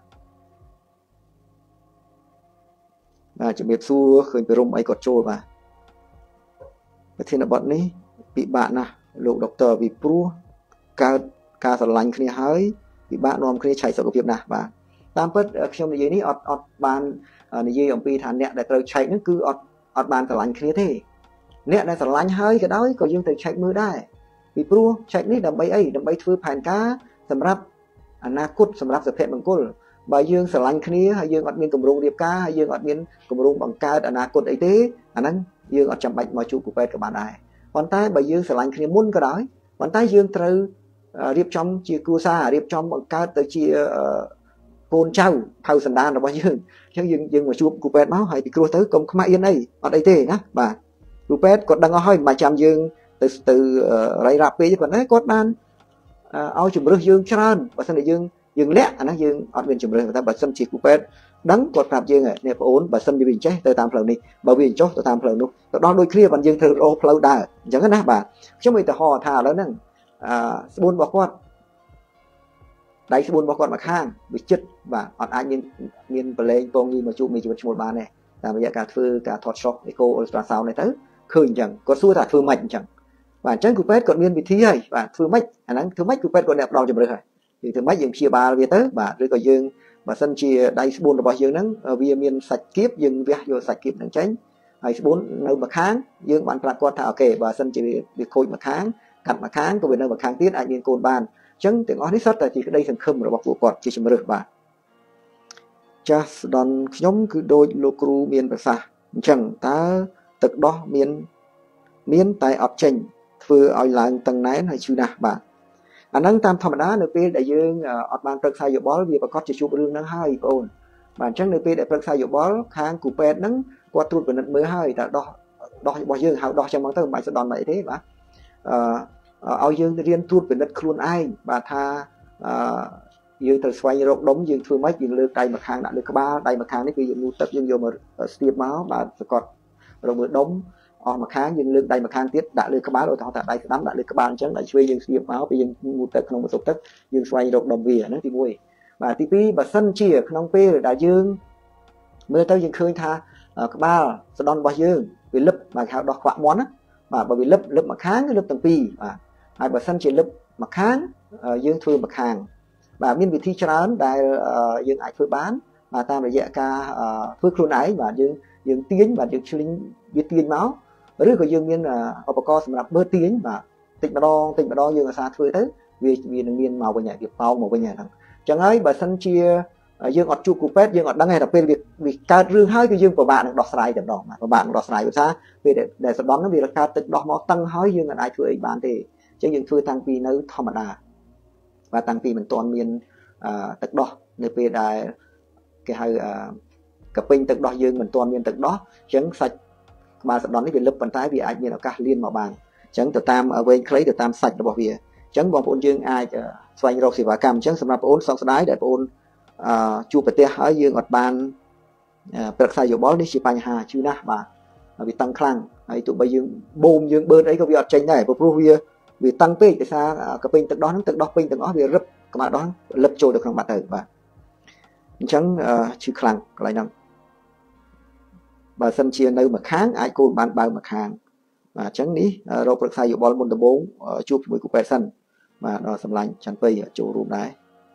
ជំរាបសួរឃើញពីរុំអីគាត់ចូលបាទប្រធានបទនេះពិបាកណាស់លោកដុកទ័រពីព្រោះកើតការស្រឡាញ់គ្នាហើយពិបាកនាំគ្នាឆែកសុខភាពណាស់បាទតាមពិតខ្ញុំនិយាយនេះអត់បាននិយាយអំពីថាអ្នកដែលត្រូវឆែកហ្នឹងគឺអត់បានស្រឡាញ់គ្នាទេអ្នកដែលស្រឡាញ់ហើយក៏ដោយក៏យើងត្រូវឆែកមើលដែរពីព្រោះឆែកនេះដើម្បីអីដើម្បីធ្វើផែនការសម្រាប់អនាគតសម្រាប់សុភមង្គលបើយើងស្រឡាញ់គ្នាហើយយើងអត់មានគម្រោងរៀបការហើយយើងអត់មានគម្រោងបង្កើតអនាគតអីទេអាហ្នឹងយើងអត់ចាំបាច់មកជួបគ្រូពេទ្យក៏បានដែរប៉ុន្តែបើយើងស្រឡាញ់គ្នាមុនក៏ដោយប៉ុន្តែយើងត្រូវរៀបចំជាគ្រួសាររៀបចំបង្កើតទៅជាកូនចៅផៅសន្តានរបស់យើងអញ្ចឹងយើងមកជួបគ្រូពេទ្យមកហើយពីគ្រោះទៅកុំខ្មាស់អៀនអីអត់អីទេណាបាទគ្រូពេទ្យគាត់ដឹងអស់ហើយមិនចាំយើងទៅរៃរ៉ាប់ពេកគាត់ណាគាត់បានឲ្យជំរឿសយើងច្រើនបើមិនតែយើងលាក់អាហ្នឹងយើងអត់មានជំរឿសតែបើមិនជាគ្រូពេទ្យដឹងគាត់ប្រាប់យើងនេះបងអូនបើមិនវាចេះទៅតាមផ្លូវនេះបើវាចុះទៅតាមផ្លូវនោះទៅដល់ដូចគ្នាបើយើងត្រូវរកផ្លូវដើរអញ្ចឹងណាបាទខ្ញុំឧទាហរណ៍ថាឥឡូវហ្នឹងស្បួនរបស់គាត់ដៃស្បួនរបស់គាត់មកខាងវាចិត្តបាទអត់អាចមានប្រឡែងពងញីមកជួបមានជីវិតឈ្មោះបានទេតាមរយៈការធ្វើការថតឆ្លុះអេកូអ៊ុលត្រាសោននេះទៅឃើញអញ្ចឹងគាត់សួរថាធ្វើម៉េចអញ្ចឹងបាទអញ្ចឹងគ្រូពេទ្យគាត់មានវិធីហើយបាទធ្វើម៉េចអាហ្នឹងធ្វើម៉េចគ្រូពេទ្យគាត់អ្នកផ្ដល់ជំរឿសហើយយើងធ្វើម៉េចយើងព្យាបាលវាទៅបាទឬក៏យើងបើសិនជាដៃស្បួនរបស់យើងហ្នឹងវាមានសាច់គៀបយើងវះយកសាច់គៀបហ្នឹងចេញហើយស្បួននៅម្ខាងយើងបានប្រាប់គាត់ថាអូខេបើសិនជាវាខូចម្ខាងកាត់ម្ខាងក៏វានៅម្ខាងទៀតអាចមានកូនបានអញ្ចឹងទាំងអស់នេះសុទ្ធតែជាក្តីសង្ឃឹមរបស់ពួកគាត់ជាជំរឿសបាទចាស់ស្ដន់ខ្ញុំគឺដូចលោកគ្រូមានប្រសាសន៍អញ្ចឹងតើទឹកដោះមានតែអត់ចេញធ្វើឲ្យឡើងតឹងណែនហើយឈឺណាស់បាទអាហ្នឹងតាមធម្មតានៅពេលដែលយើងអត់បានប្រឹក្សាយោបល់វាប្រកាសជាជួបរឿងហ្នឹងហើយបងអូនបាទអញ្ចឹងនៅពេលដែលប្រឹក្សាយោបល់ខាងគ្រូពេទ្យហ្នឹងគាត់ត្រួតពិនិត្យមើលហើយតើដោះរបស់យើងហៅដោះចឹងមកទៅមិនបាច់ស្ដន់មិនអីទេបាទឲ្យយើងរៀនត្រួតពិនិត្យខ្លួនឯងបាទថាយើងត្រូវស្វែងរកដុំយើងធ្វើម៉េចយើងលើកដៃម្ខាងដាក់លើក្បាលដៃម្ខាងនេះគឺយើងងូតទឹកយើងយកមកស្ទាបមកបាទសកត់រកមើលដុំអស់ម្ខាងយើងលើកដៃម្ខាងទៀតដាក់លើក្បាលឧទាហរណ៍ថាដៃស្ដាំដាក់លើក្បាលអញ្ចឹងដៃឆ្វេងយើងស្ទាបមកពេលយើងងូតទឹកក្នុងបន្ទប់ទឹកយើងស្វែងរកដុំវាហ្នឹងទី1បាទទី2បើសិនជាក្នុងពេលដែលយើងមើលទៅយើងឃើញថាក្បាលស្ដន់របស់យើងវាលឹបបាទហៅដោះខ្វាក់មាន់ណាបាទបើវាលឹបម្ខាងគឺលឹបទាំងពីរបាទហើយបើសិនជាលឹបម្ខាងយើងធ្វើម្ខាងបាទមានវិធីច្រើនដែលយើងអាចធ្វើបានបាទតាមរយៈការធ្វើខ្លួនឯងបាទយើងទាញបាទយើងឆ្លៀងវាទាញមកឬក៏យើងមានឧបករណ៍សម្រាប់បឺតទាញបាទតិចម្ដងយើងអាសាធ្វើទៅវានឹងមានមកវិញហើយវាប៉ោងមកវិញហើយហ្នឹងអញ្ចឹងហើយបើសិនជាយើងអត់ជួបគ្រូពេទ្យយើងអត់ដឹងទេដល់ពេលវាកើតរឿងហើយគឺយើងពិបាកនឹងដោះស្រាយតែម្ដងពិបាកនឹងដោះស្រាយព្រោះថាពេលដែលសណ្ដំហ្នឹងវាកើតទឹកដោះមកតឹងហើយយើងមិនអាចធ្វើអីបានទេអញ្ចឹងយើងធ្វើតាំងពីនៅធម្មតាបាទតាំងពីមិនទាន់មានទឹកដោះនៅពេលដែលគេហៅកពេញទឹកដោះយើងមិនទាន់មានទឹកដោះអញ្ចឹងសាច់ក្បាលសណ្ដំនេះវាលឹបប៉ុន្តែវាអាចមានឱកាសលៀនមកបានអញ្ចឹងទៅតាមវែងខ្លីទៅតាមសាច់របស់វាអញ្ចឹងបងប្អូនយើងអាចស្វែងរកសេវាកម្មអញ្ចឹងសម្រាប់បងប្អូនសោកស្ដាយដែលបងប្អូនជួបប្រទេសហើយយើងអត់បានប្រឹក្សាយោបល់នេះជាបញ្ហាជឿណាស់បាទវាតឹងខ្លាំងហើយទោះបីយើងបូមយើងបឺតអីក៏វាអត់ចេញដែរព្រោះវាតឹងពេកដោយសារកពេញទឹកដោះហ្នឹងទឹកដោះពេញទាំងអស់វារឹបក្បាលដោះលឹបចូលទៅក្នុងបាត់ទៅបាទអញ្ចឹងឈឺខ្លាំងកន្លែងហ្នឹងបើសិនជានៅម្ខាងអាចគូនបានបើម្ខាងបាទអញ្ចឹងនេះរកប្រឹក្សាយោបល់មុនដំបូងជួបជាមួយគ្រូពេទ្យសិនបាទដល់សម្លាញ់ច័ន្ទពេញចូលរួមដែរ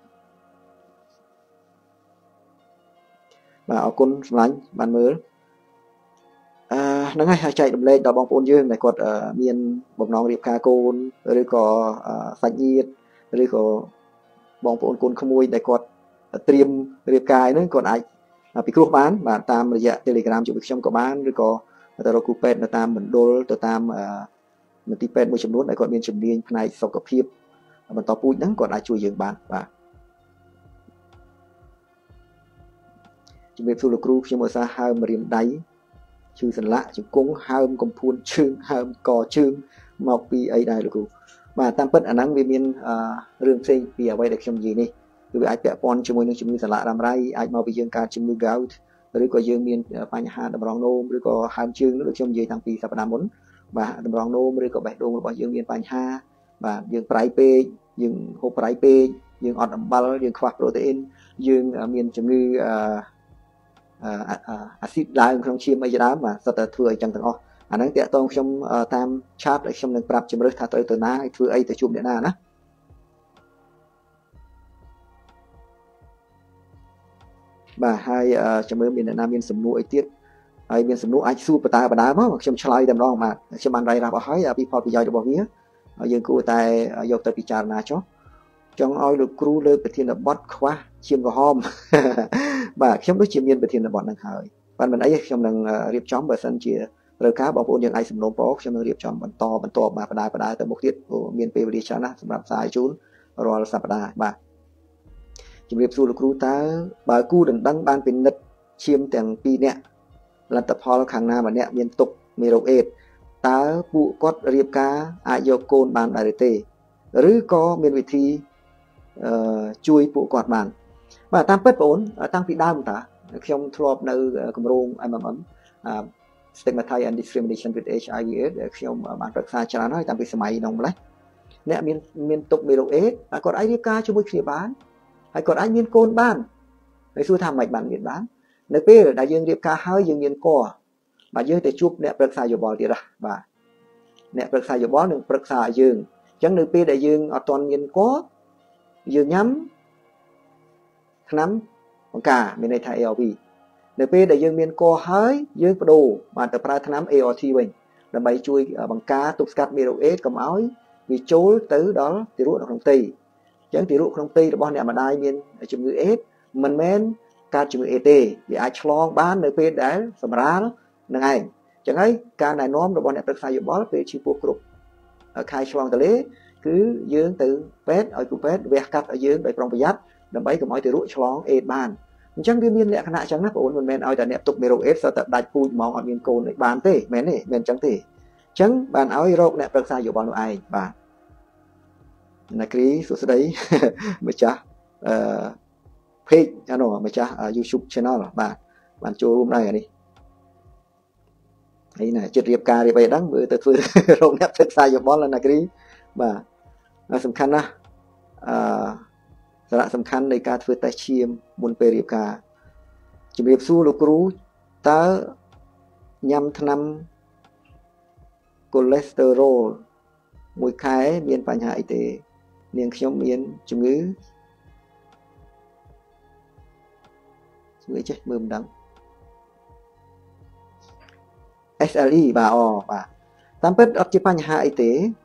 បាទអរគុណសម្លាញ់បានមើលហ្នឹងហើយចែករំលែកដល់បងប្អូនយើងដែលគាត់មានបំណងរៀបការកូនឬក៏សាច់ញាតិឬក៏បងប្អូនកូនក្មួយដែលគាត់ត្រៀមរៀបការហ្នឹងគាត់អាចពិគ្រោះបានបាទតាមរយៈ Telegram ជួយខ្ញុំក៏បានឬក៏ទៅរកគ្រូពេទ្យនៅតាមមណ្ឌលទៅតាមមន្ទីរពេទ្យមួយចំនួនដែលគាត់មានជំនាញផ្នែកសុខភាពបន្តពូជហ្នឹងគាត់អាចជួយយើងបានបាទជំរាបសួរលោកគ្រូខ្ញុំឧស្សាហ៍ហើមរៀមដៃឈឺសន្លាក់ជង្គង់ហើមកំភួនជើងហើមកជើងមកពីអីដែរលោកគ្រូបាទតាមពិតអាហ្នឹងវាមានរឿងផ្សេងពីអ្វីដែលខ្ញុំនិយាយនេះគឺវាអាចពាក់ព័ន្ធជាមួយនឹងជំងឺសន្លាក់រ៉ាំរ៉ៃអាចមកពីយើងកើតជំងឺ gout ឬក៏យើងមានបញ្ហាតម្រងនោមឬក៏ហើមជើងដូចខ្ញុំនិយាយតាំងពីសប្តាហ៍មុនបាទតម្រងនោមឬក៏បេះដូងរបស់យើងមានបញ្ហាបាទយើងប្រៃពេក dương hộp trái pe dương ọt ẩm bal dương khoa protein dương miền chủng ngư axit đai trong chiêm mấy đá mà sao ta thừa chẳng từng anh đang tiện tông trong tam chat lại trong đường prap chấm rớt thà tới từ na thừa ấy từ chụp điện na nè bà hai chấm mới miền nam miền sầm nuôi tiết ai miền sầm nuôi ai su bờ đá mà trong slide đầm đó mà trong bàn ray ra bảo hỏi bị phật bị dòi được bao nhiêu dương cụ tại dọc tới pichar na chó trong oi được cru lên bờ thiên là bot khóa chiêm vào hôm bà trong đó chiêm miền bờ thiên là bot đang hỏi bạn mình ấy trong đang riệp chóm bờ sân chỉ rồi cá bảo vốn những ai sầm nôm bó trong đang riệp chóm bận to bà đá tới một tiết của miền pe đi chán á sầm rạp xài chốn rồi sập đá bà chiêm riệp su được cru ta bà cu đằng banเป็นนัดchiêm tiền pi nè là tập ho khang na mà nè miền tục miền đông ết ta bụ cốt riệp cá ai vô côn bàn đại tê rứ có miền vị thi chui bụ cọt bàn và tam pết bốn tăng vị đa một ta trong thọp nơi cầm rong ai mầm stigmatized and discrimination with HIV để trong bản vật xa chả nói tam vị sớm nông lấy nè miền tục miền đông ết còn ai riệp cá cho mỗi khi bán hay còn ai miền côn bàn để xui tham mạch bản miền bán nơi pe đại dương riệp cá hơi dương miền cò bà dương để chụp nèประสาอยู่บ่ดีละbà nèประสาอยู่บ่หนึ่งประสาdương chẳng nơi pe đại dương ở toàn miền có dương nhắm nắm bằng cả miền này thay ALV nơi pe đại dương miền có hơi dương đồ mà tập ra nắm AOT mình là bay chui bằng cá tục cắt miền ế cầm áo vì chối tới đó thì ruộng không tì chẳng thì ruộng không tì là bọn nè mà đai miền chủng ngữ ế mình men cá chủng ngữ ET vì ai chlong bán nơi pe đã sầm ra năng ai chẳng ấy ca này nóm rồi bọn này sai dụng bó về chi buộc cục khai xoang từ lấy cứ dương từ pet ở cục pet về cắt ở dương để trong bây giờ đâm bấy của mọi từ rụi xoang ê bàn chẳng đi miên lẹ khả năng chẳng nắp ổn mình men ở tại nẹp tục mê rô ép sao tập đại pui mong ở miên cồn để bàn tê men này men chẳng tê chẳng bàn áo rô nẹp sai dụng bó nó ai bàn là cái số đấy mới cha page ano mới cha YouTube channel bạn cho hôm nay đi ấy là chật riệp cà thì vậy đó bữa tới phơi rong nẹp thực sai dụng bó là cái mà sầm khăn áสำคัญในการฝึกแต่เชียมบนเปรียบกาจะเรียบสู้ลูกรู้ตายำทนำคอเลสเตอรอลมวยคายเมียนปัญหาไอเตเนียงขยมเมียนจุงื้อเจ็ดมือดัง SLE บ่าอบ่าตามเป็ดออกจากปัญหาไอเต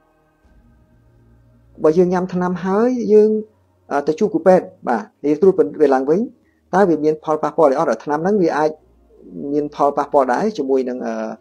บ่ยืนยำทนำหายยืนแต่ชูกูเป็ดบ่าที่ตู้เป็นเวลาวิ่งตาวิมีนพอลปาปอเลยอ๋อทำนั้นวิไอมีนพอลปาปอได้จมวยนั่ง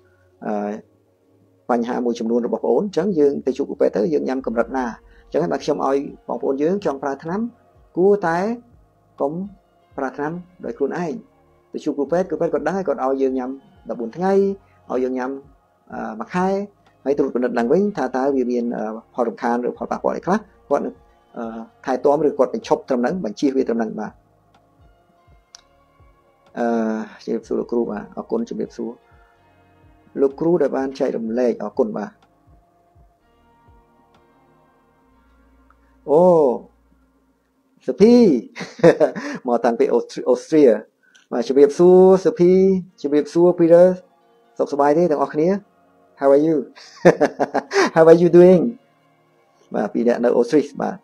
ปัญหามวยจำนวนระบบโอนจังยืนแต่ชูกูเป็ดเธอยืนยำกำลังหน้าจังให้บักชมอ้อยปองโอนยืนจองปลาทน้ำกูตายก้มปลาทน้ำโดยครูนไอแต่ชูกูเป็ดก็ได้ก็เอายืนยำดับบุญทั้งไงเอายืนยำบักไข่ให้ตู้เป็นหลังวิ่งท่าตาวิมีนพอลคานหรือพอลปาปอเลยครับก่อนถ่ายตัวมันหรือกดไปชกตำแหน่งบัญชีวิตำแหน่งมาจะเรียบสู้ลูกครูมาเอาคนจะเรียบสู้ลูกครูได้บ้านใช้ดำเล่เอาคนมาโอ้สปีมาตั้งไปออสเตรียมาจะเรียบสู้สปีจะเรียบสู้ปีเตอร์สบายดีแต่ออกนี้ How are you How are you doing มาปีนี้ในออสเตรียมา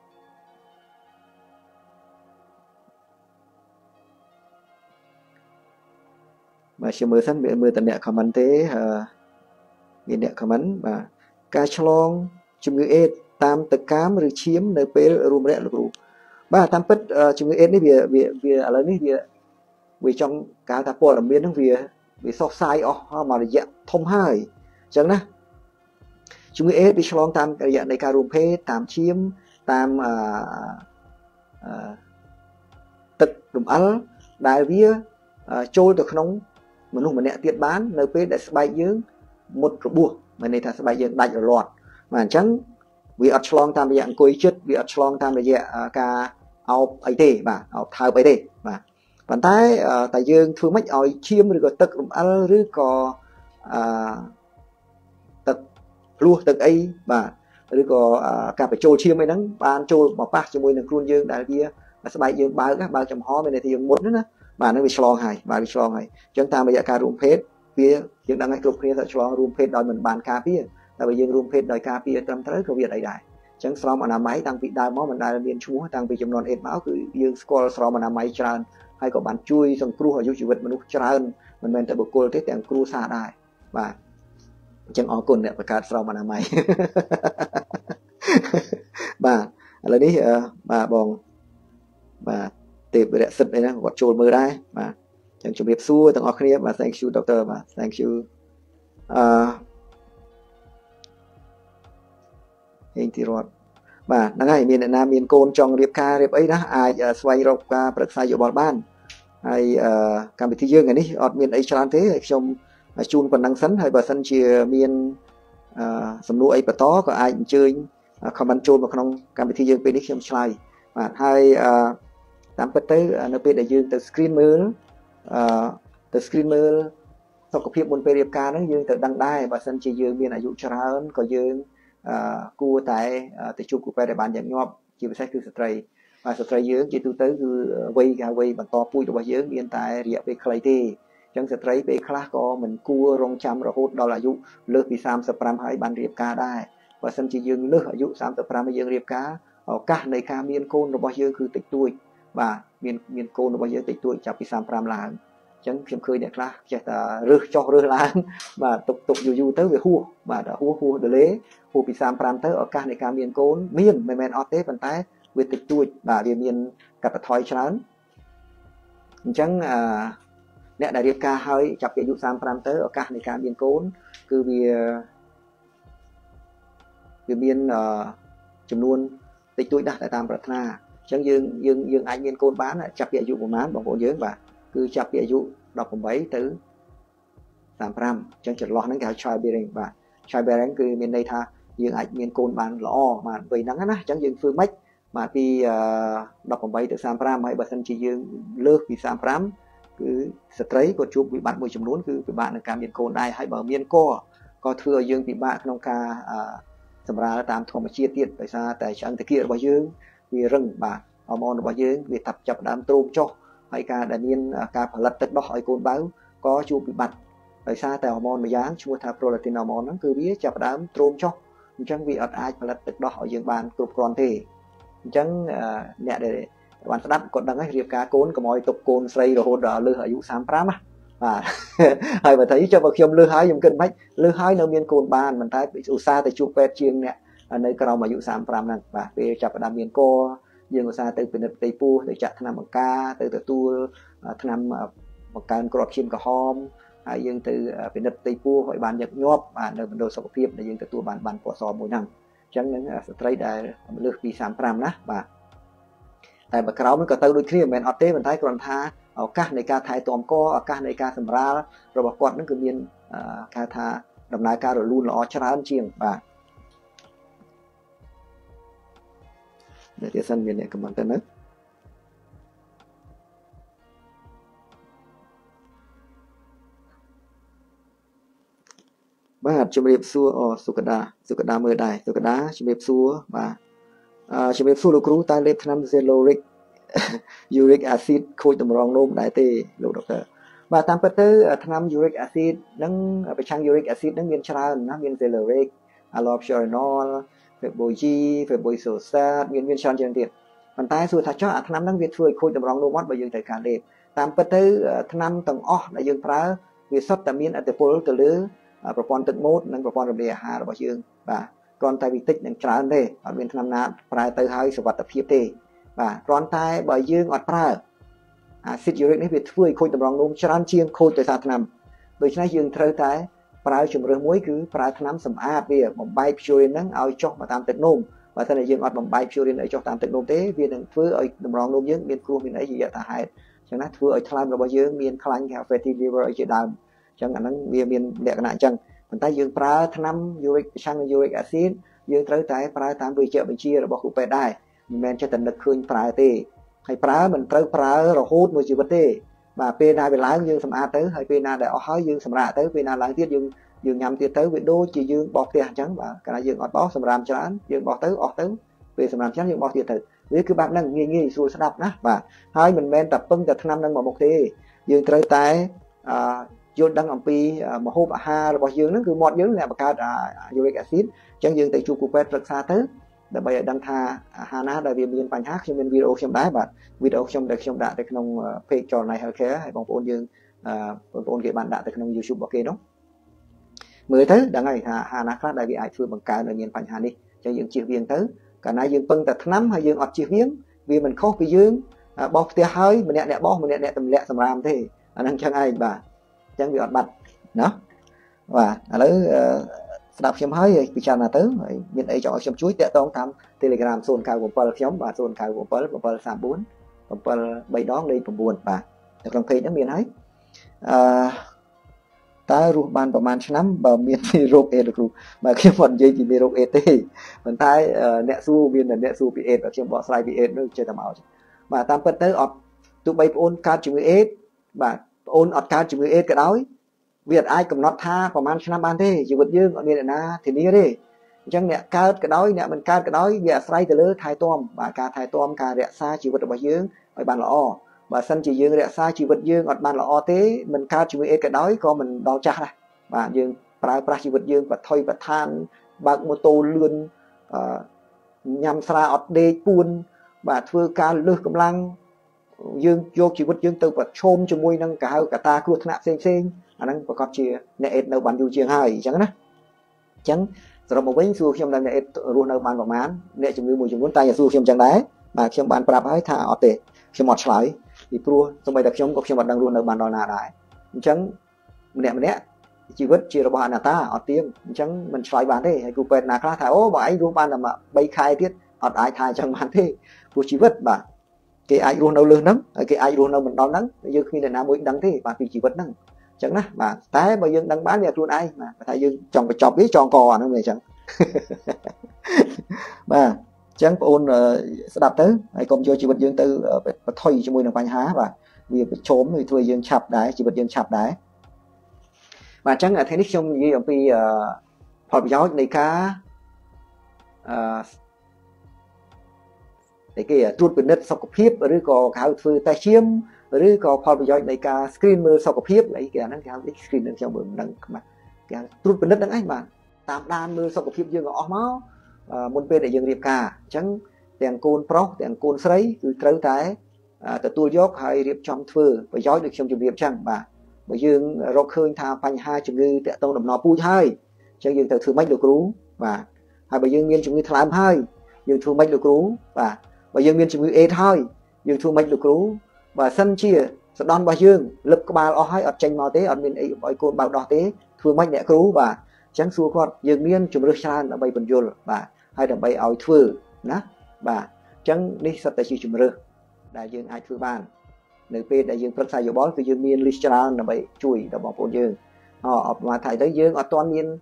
mà chỉ mới thân bị mưa tận nẹt comment thế bị nẹt comment và cá chlong chủng ngữ ết tam tật cám rồi chiếm nơi pe rùm rẹ lục ba tam pet chủng ngữ ết này vì ở đây vì trong cá tháp bò làm biến nó vì so sai mà là dạng thông hai chẳng na chủng ngữ ết bị chlong tam dạng này cá rùm pe tam chiếm tam tật rùm áo đại vía trôi từ không mình lúc mà nẹt tiết bán nơi pe để bay dương một bùa mà này ta bay dương đánh ở loạt mà chẳng vì ở chlong tam dạng cối chất vì ở chlong tam là dạng ca ao ấy thế mà ao thao ấy thế mà bàn tay tại dương thường mấy ỏi chiêm rồi có tật ăn rồi có tật lúa tật ấy mà ឬក៏ការបញ្ចូលឈាមអីហ្នឹងបានចូលមកប៉ះជាមួយនឹងខ្លួនយើងដែលវាស្បែកយើងបើកចំហមានន័យថាយើងមុតណាបាទហ្នឹងវាឆ្លងហើយបាទវាឆ្លងហើយអញ្ចឹងតាមរយៈការរួមភេទវាយើងដឹងហើយគ្រប់គ្នាថាឆ្លងរួមភេទដោយមិនបានការពារតែបើយើងរួមភេទដោយការពារត្រឹមត្រូវក៏វាអត់អីដែរអញ្ចឹងស្រោមអនាម័យតាំងពីដើមមកមិនដែលមានឈ្មោះតាំងពីចំនួនអេតមកគឺយើងស្គាល់ស្រោមអនាម័យច្រើនហើយក៏បានជួយសង្គ្រោះអាយុជីវិតមនុស្សច្រើនមិនមែនតែបុគ្គលទេទាំងគ្រួសារដែរបាទអញ្ចឹងអរគុណអ្នកបង្កើតស្រោមអនាម័យបាទឥឡូវនេះបាទបងបាទទេពរសិទ្ធអីណាគាត់ចូលមើលដែរបាទអញ្ចឹងជំរាបសួរទាំងអស់គ្នាបាទ thank you doctor បាទ thank you ហេងទីរតបាទហ្នឹងហើយមានអ្នកណាមានកូនចង់រៀបការរៀបអីណាអាចស្វែងរកការប្រឹក្សាយោបល់បានហើយកម្មវិធីយើងថ្ងៃនេះអត់មានអីច្រើនទេហើយខ្ញុំជូនប៉ុណ្ណឹងសិនហើយបើសិនជាមានសំណួរអីបន្តក៏អាចអញ្ជើញ comment ចូលមកក្នុងកម្មវិធីយើងពេលនេះខ្ញុំឆ្លើយបាទហើយតាមពិតទៅនៅពេលដែលយើងទៅ screen មើលសុខភាពមុនពេលរៀបការហ្នឹងយើងទៅដឹងដែរបើសិនជាយើងមានអាយុច្រើនក៏យើងគួរតែទៅជួបគ្រូពេទ្យដែលបានញឹកញាប់ជាពិសេសគឺស្ត្រីបាទស្ត្រីយើងជាទូទៅគឺវ័យបន្តពូជរបស់យើងមានតែរយៈពេលខ្លីទេអញ្ចឹងស្ត្រីពេលខ្លះក៏មិនគួររងចាំរហូតដល់អាយុលើសពី35ហើយបានរៀបការដែរបើសិនជាយើងលើសអាយុ35ហើយយើងរៀបការឱកាសនៃការមានកូនរបស់យើងគឺតិចតួចបាទមានកូនរបស់យើងតិចតួចចាប់ពី35ឡើងអញ្ចឹងខ្ញុំឃើញអ្នកខ្លះចេះតែរើសចុះរើសឡើងបាទទុកយូរទៅវាហួសបាទហួសដលេហួសពី35ទៅឱកាសនៃការមានកូនមានមិនមែនអត់ទេប៉ុន្តែវាតិចតួចបាទវាមានកាត់បន្ថយច្រើនអញ្ចឹងអ្នកដែលរៀបការហើយចាប់ពីអាយុ35ទៅឱកាសនៃការមានកូនគឺវាមានចំនួនតិចតួចណាស់តែតាមប្រាថ្នាអញ្ចឹងយើងអាចមានកូនបានចាប់ពីអាយុប្រហែលបងប្អូនយើងបាទគឺចាប់ពីអាយុ18ទៅ35អញ្ចឹងចន្លោះហ្នឹងគេហៅ child bearing បាទ child bearing គឺមានន័យថាយើងអាចមានកូនបានល្អបាទវ័យហ្នឹងណាអញ្ចឹងយើងធ្វើម៉េចបាទពី18ទៅ35ហើយបើសិនជាយើងលើសពី35គឺស្ត្រីគាត់ជួបវិបត្តិមួយចំនួនគឺពិបាកក្នុងការមានកូនដែរហើយបើមានក៏ធ្វើឲ្យយើងពិបាកក្នុងការសម្រាលតាមធម្មជាតិទៀតដោយសារតែឆ្អឹងតាគៀរបស់យើងវារឹងបាទហូម៉ូនរបស់យើងវាចាប់ដើមទ្រោមចុះហើយការដែលមានការផលិតទឹកដោះឲ្យកូនបៅក៏ជួបវិបត្តិដោយសារតែហូម៉ូនមួយយ៉ាងឈ្មោះថា prolactin hormone ហ្នឹងគឺវាចាប់ដើមទ្រោមចុះអញ្ចឹងវាអត់អាចផលិតទឹកដោះឲ្យយើងបានគ្រប់គ្រាន់ទេអញ្ចឹងអ្នកដែលបានស្ដាប់គាត់ដឹងហើយរៀបការកូនកុំឲ្យទុកកូនស្រីរហូតដល់លើសអាយុ35ណាបាទហើយបើថាចុះបើខ្ញុំលើសហើយខ្ញុំគិតមិនលើសហើយនៅមានកូនបានប៉ុន្តែឧស្សាហ៍ទៅជួបពេទ្យជាងអ្នកនៅក្រោមអាយុ35ហ្នឹងបាទពេលចាប់ផ្ដើមមានកយើងឧស្សាហ៍ទៅពិនិត្យផ្ទៃពោះទៅចាក់ថ្នាំបង្ការទៅទទួលថ្នាំបង្កើនគ្រាប់ឈាមក្រហមហើយយើងទៅពិនិត្យផ្ទៃពោះឲ្យបានញឹកញាប់បាទនៅមណ្ឌលសុខភាពដែលយើងទទួលបានពណ៌សមួយហ្នឹងអញ្ចឹងនឹងស្ត្រីដែលលើសពី35ណាបាទតែបើក្រោមហ្នឹងក៏ទៅដូចគ្នាមិនមែនអត់ទេប៉ុន្តែគ្រាន់ថាឱកាសនៃការថែទាំឱកាសនៃការសម្រាលរបស់គាត់ហ្នឹងគឺមានគេថាដំណើរការរលូនល្អច្រើនជាងបាទនេះទៀតសិនមានអ្នកខមមិនទៅនៅបាទជំរាបសួរសុកដាមើលដែរសុកដាជំរាបសួរបាទជំរាបសួរលោកគ្រូតើលេបថ្នាំ Zeloric uric acid ខូចតម្រងនោមដែរទេលោកដុកទ័របាទតាមពិតទៅថ្នាំ uric acid ហ្នឹងប្រឆាំង uric acid ហ្នឹងមានច្រើនណាមាន Zeloric allopurinol Febosol មានច្រើនជាងទៀតប៉ុន្តែសួរថាចុះអាថ្នាំហ្នឹងវាធ្វើឲ្យខូចតម្រងនោមអត់បើយើងត្រូវការលេបតាមពិតទៅថ្នាំទាំងអស់ដែលយើងប្រើវាសុទ្ធតែមានឥទ្ធិពលទៅលើប្រព័ន្ធទឹកមាត់និងប្រព័ន្ធរំលាយអាហាររបស់យើងបាទគ្រាន់តែវាតិចនិងច្រើនទេអត់មានថ្នាំណាប្រើទៅហើយសុវត្ថិភាពទេបាទគ្រាន់តែបើយើងអត់ប្រើអាស៊ីតយូរិកនេះវាធ្វើឲ្យខូចតម្រងនោមច្រើនជាងខូចដោយសារថ្នាំដូច្នេះយើងត្រូវតែប្រើជំរើសមួយគឺប្រើថ្នាំសម្អាតវាបំបែក purine ហ្នឹងឲ្យចុះមកតាមទឹកនោមបើតែយើងអត់បំបែក purine ឲ្យចុះតាមទឹកនោមទេវានឹងធ្វើឲ្យតម្រងនោមយើងមានគ្រោះមានអីជាយថាហេតុអញ្ចឹងណាធ្វើឲ្យថ្លើមរបស់យើងមានខ្លាញ់ fatty liver អីជាដើមអញ្ចឹងអាហ្នឹងវាមានលក្ខណៈអញ្ចឹងប៉ុន្តែយើងប្រើថ្នាំ uric ប្រឆាំង uric acid យើងត្រូវតែប្រើតាមវិជ្ជាបញ្ជារបស់គ្រូពេទ្យដែរមិនមែនចេះតែនឹកឃើញប្រើទេហើយប្រើមិនត្រូវប្រើរហូតមួយជីវិតទេបាទពេលណាវាឡើងយើងសម្អាតទៅហើយពេលណាដែលអស់ហើយយើងសម្រាកទៅពេលណាឡើងទៀតយើង dương nhằm tiệt tới video chỉ dương bọt tiền trắng và cái này dương ọt bó sầm ram cho anh dương bọt tới ọt tới về sầm ram trắng dương bọt tiệt tới với cứ bạn năng nghi xui sẽ đập đó và hai mình men tập pưng tập năm năng một thế dương tới tay vô đăng ông pi mà hộp ha rồi bỏ dương nó cứ mọt dương là bạc uric acid chẳng dương tại chu cupet rất xa tới để bây giờ đăng tha hana đại viên miền bánh hát trong bên video trong đáy bạn video trong được trong đã được trong page trò này hay hay bằng ôn dương bằng ôn cái bạn đã được trong YouTube bảo kê đó mới tới đã ngày hana khác đại vị ai phương bằng cái là miền bánh hà đi cho dương chịu viên tới cả nay dương pưng tật nắm hay dương ọt chịu viếng vì mình khó vì dương bọc tia hơi mình nẹt bó mình nẹt tầm lẹ tầm ram thế anh chẳng ai bà chẳng bị ọt bật đó và lấy đọc xem hơi bị chán là tới miền ấy cho xem chuối tẹt tông tham Telegram zone cao của Pearl nhóm và zone cao của Pearl 34 và Pearl bay đó đây cũng buồn và được lòng nó miền ấy ta rùa banประมาณ năm và miền thì rộp ế được mà khi phần dây thì miền rộp ế tê phần tai nẹt su miền là nẹt su bị ế và xem bỏ slide bị ế nó chơi tầm ảo mà tam phân tới ọt tụ bay ôn card chữ ế và ôn ọt card chữ ế cái đó việc ai cầm nót thaประมาณ năm ban thế chỉ vật dương ở miền na thì đi đi chẳng nè cao cái đó nè mình cao cái đó về slide từ lứa thay tôm và cả thay tôm cả rẽ xa chỉ vật ở dương ở bàn lọ và sân chỉ dương rẽ xa chỉ vật dương ở bàn lọ thế mình cao chỉ cái đó có mình đo chắc này và dương pra chỉ vật dương và thôi và than bạc mô tô lươn nhằm xa ọt đê cuốn và thưa ca lư cầm lăng dương vô chỉ vật dương từ và chôm cho môi năng cả ta cua thằng sen năng và con chia nè đâu bàn du chiang hai chẳng á chẳng rồi một bánh xua trong đây nè luôn đâu bàn vào mán nè chừng như mùi chừng muốn tay là xua trong chẳng đấy mà trong bàn prap ấy thả ở tệ trong một sải thì cua trong bài đặc trong có trong mặt đang luôn đâu bàn đòi nà đại chẳng nè chỉ vứt chia ra bàn là ta ở tiếng chẳng mình sải bàn thế hay cua pet nà khá thả ô bà ấy luôn bàn là mà bay khai tiết ở ai thai trong bàn thế cua chỉ vứt bà cái ai luôn đâu lương nắng cái ai luôn đâu mình đón nắng như khi là nam mũi đắng thế bà vì chỉ vứt nắng chẳng á mà tái bao dương đăng bán nhà luôn ai mà thấy dương trồng cái chọc biết tròn cò nữa này chẳng mà chẳng ôn đạp tới hay còn cho chị vật dương tư thôi cho môi là bánh há và vì trốn thì thôi dương chập đáy chị vật dương chập đáy mà chẳng là thế nick trong như ông pi học giáo này cá để cái truột bên đất sau cục hiếp rồi có khảo thư tay chiêm rồi có phao giáo này cá screen mưa sau cục hiếp lấy cái nó cái screen đang trong bờ đang mà cái truột bên đất đang ấy mà tạm đan mưa sau cục hiếp dương ở máu môn bên để dương điệp cả chẳng tiền côn pro tiền côn sấy từ trâu tái từ tua dốc hay điệp trong thư và giáo được trong trường điệp chẳng mà bởi dương rọc khơi thà phanh hai chừng như tệ tông đầm nọ pui hai chẳng dương từ thư mấy được rú và hai bởi dương miên chừng như tham hai dương thư mấy được rú và bởi dương miên chừng như ê hai dương thư mấy được rú và sân chia sẽ đón bà dương lực ba o hai ở tranh màu tế ở miền ấy bởi côn bao đỏ tế thư mấy nẹ rú và chẳng xua con dương miên chừng được san ở bay bần dồn và hai đầm bay ỏi thư ná và chẳng đi sắp tới chừng được đại dương ai thư ban nơi bên đại dương phân sai dầu bóคือdương miên Lichtenstein là bị chui đã bỏ dương họ mà thầy tới dương ở toàn miên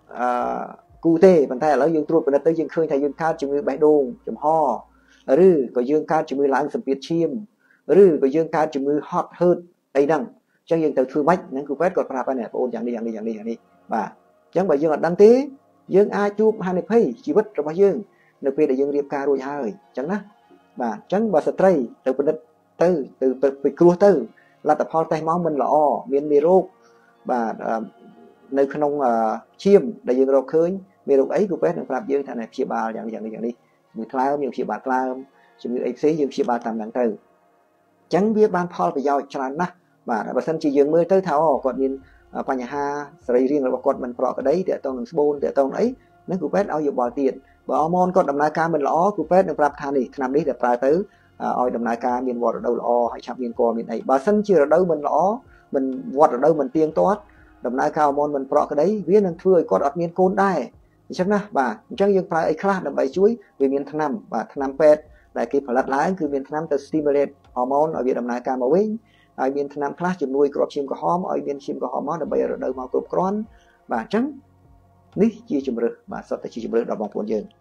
cụ thể bàn tay là dương truột bên tới dương khơi thầy dương cát chừng bảy đôn chừng ho rư có dương cát chừng lãng sầm biệt chim rư có dương cát chừng hot hơn đây đằng chẳng dương từ thư mách những cụ quét còn phải này ôn dạng đi và chẳng bởi dương ở đăng tế dương ai chụp hai này phây chỉ vứt rồi bao dương nơi bên đại dương điệp ca rồi hai chẳng đó và chẳng bà stray từ bên từ bị cua từ là tập ho tay máu mình là o miền miro và nơi không chiêm đại dương rau khơi miro ấy của bé làm dương thằng này chia ba dạng đi người cloud nhiều chia ba cloud chừng như xí dương chia ba tầm đằng từ chẳng biết ban Paul phải giao cho nó và bà sân chỉ dương mới tới tháo còn nhìn qua nhà ha sợi riêng là con mình pro cái đấy để tông bôn để tông ấy nó của bé ao dùng bỏ tiền và hormone con đầm nai ca mình ló của bé được làm than đi làm đi để ra tới oi đầm nai ca miền vọt ở đâu ló hay chạm miền co miền này bà sân chưa ở đâu mình ló mình vọt ở đâu mình tiên tốt đầm nai ca hormone mình pro cái đấy viết năng thưa con ở miền côn đây chắc na và chắc dương phải class đầm bày chuối về miền tháng năm và tháng năm pet lại cái phải lật láiคือmiền tháng năm từ stimulate hormone ở việt đầm nai ca mà wing ai miền tháng năm class chừng nuôi crop chim có hóm ở miền chim có hóm đầm bày ở đâu mà cột con và trắng ní chia chừng rồi và sau tới chia chừng rồi đọc bằng cuốn dương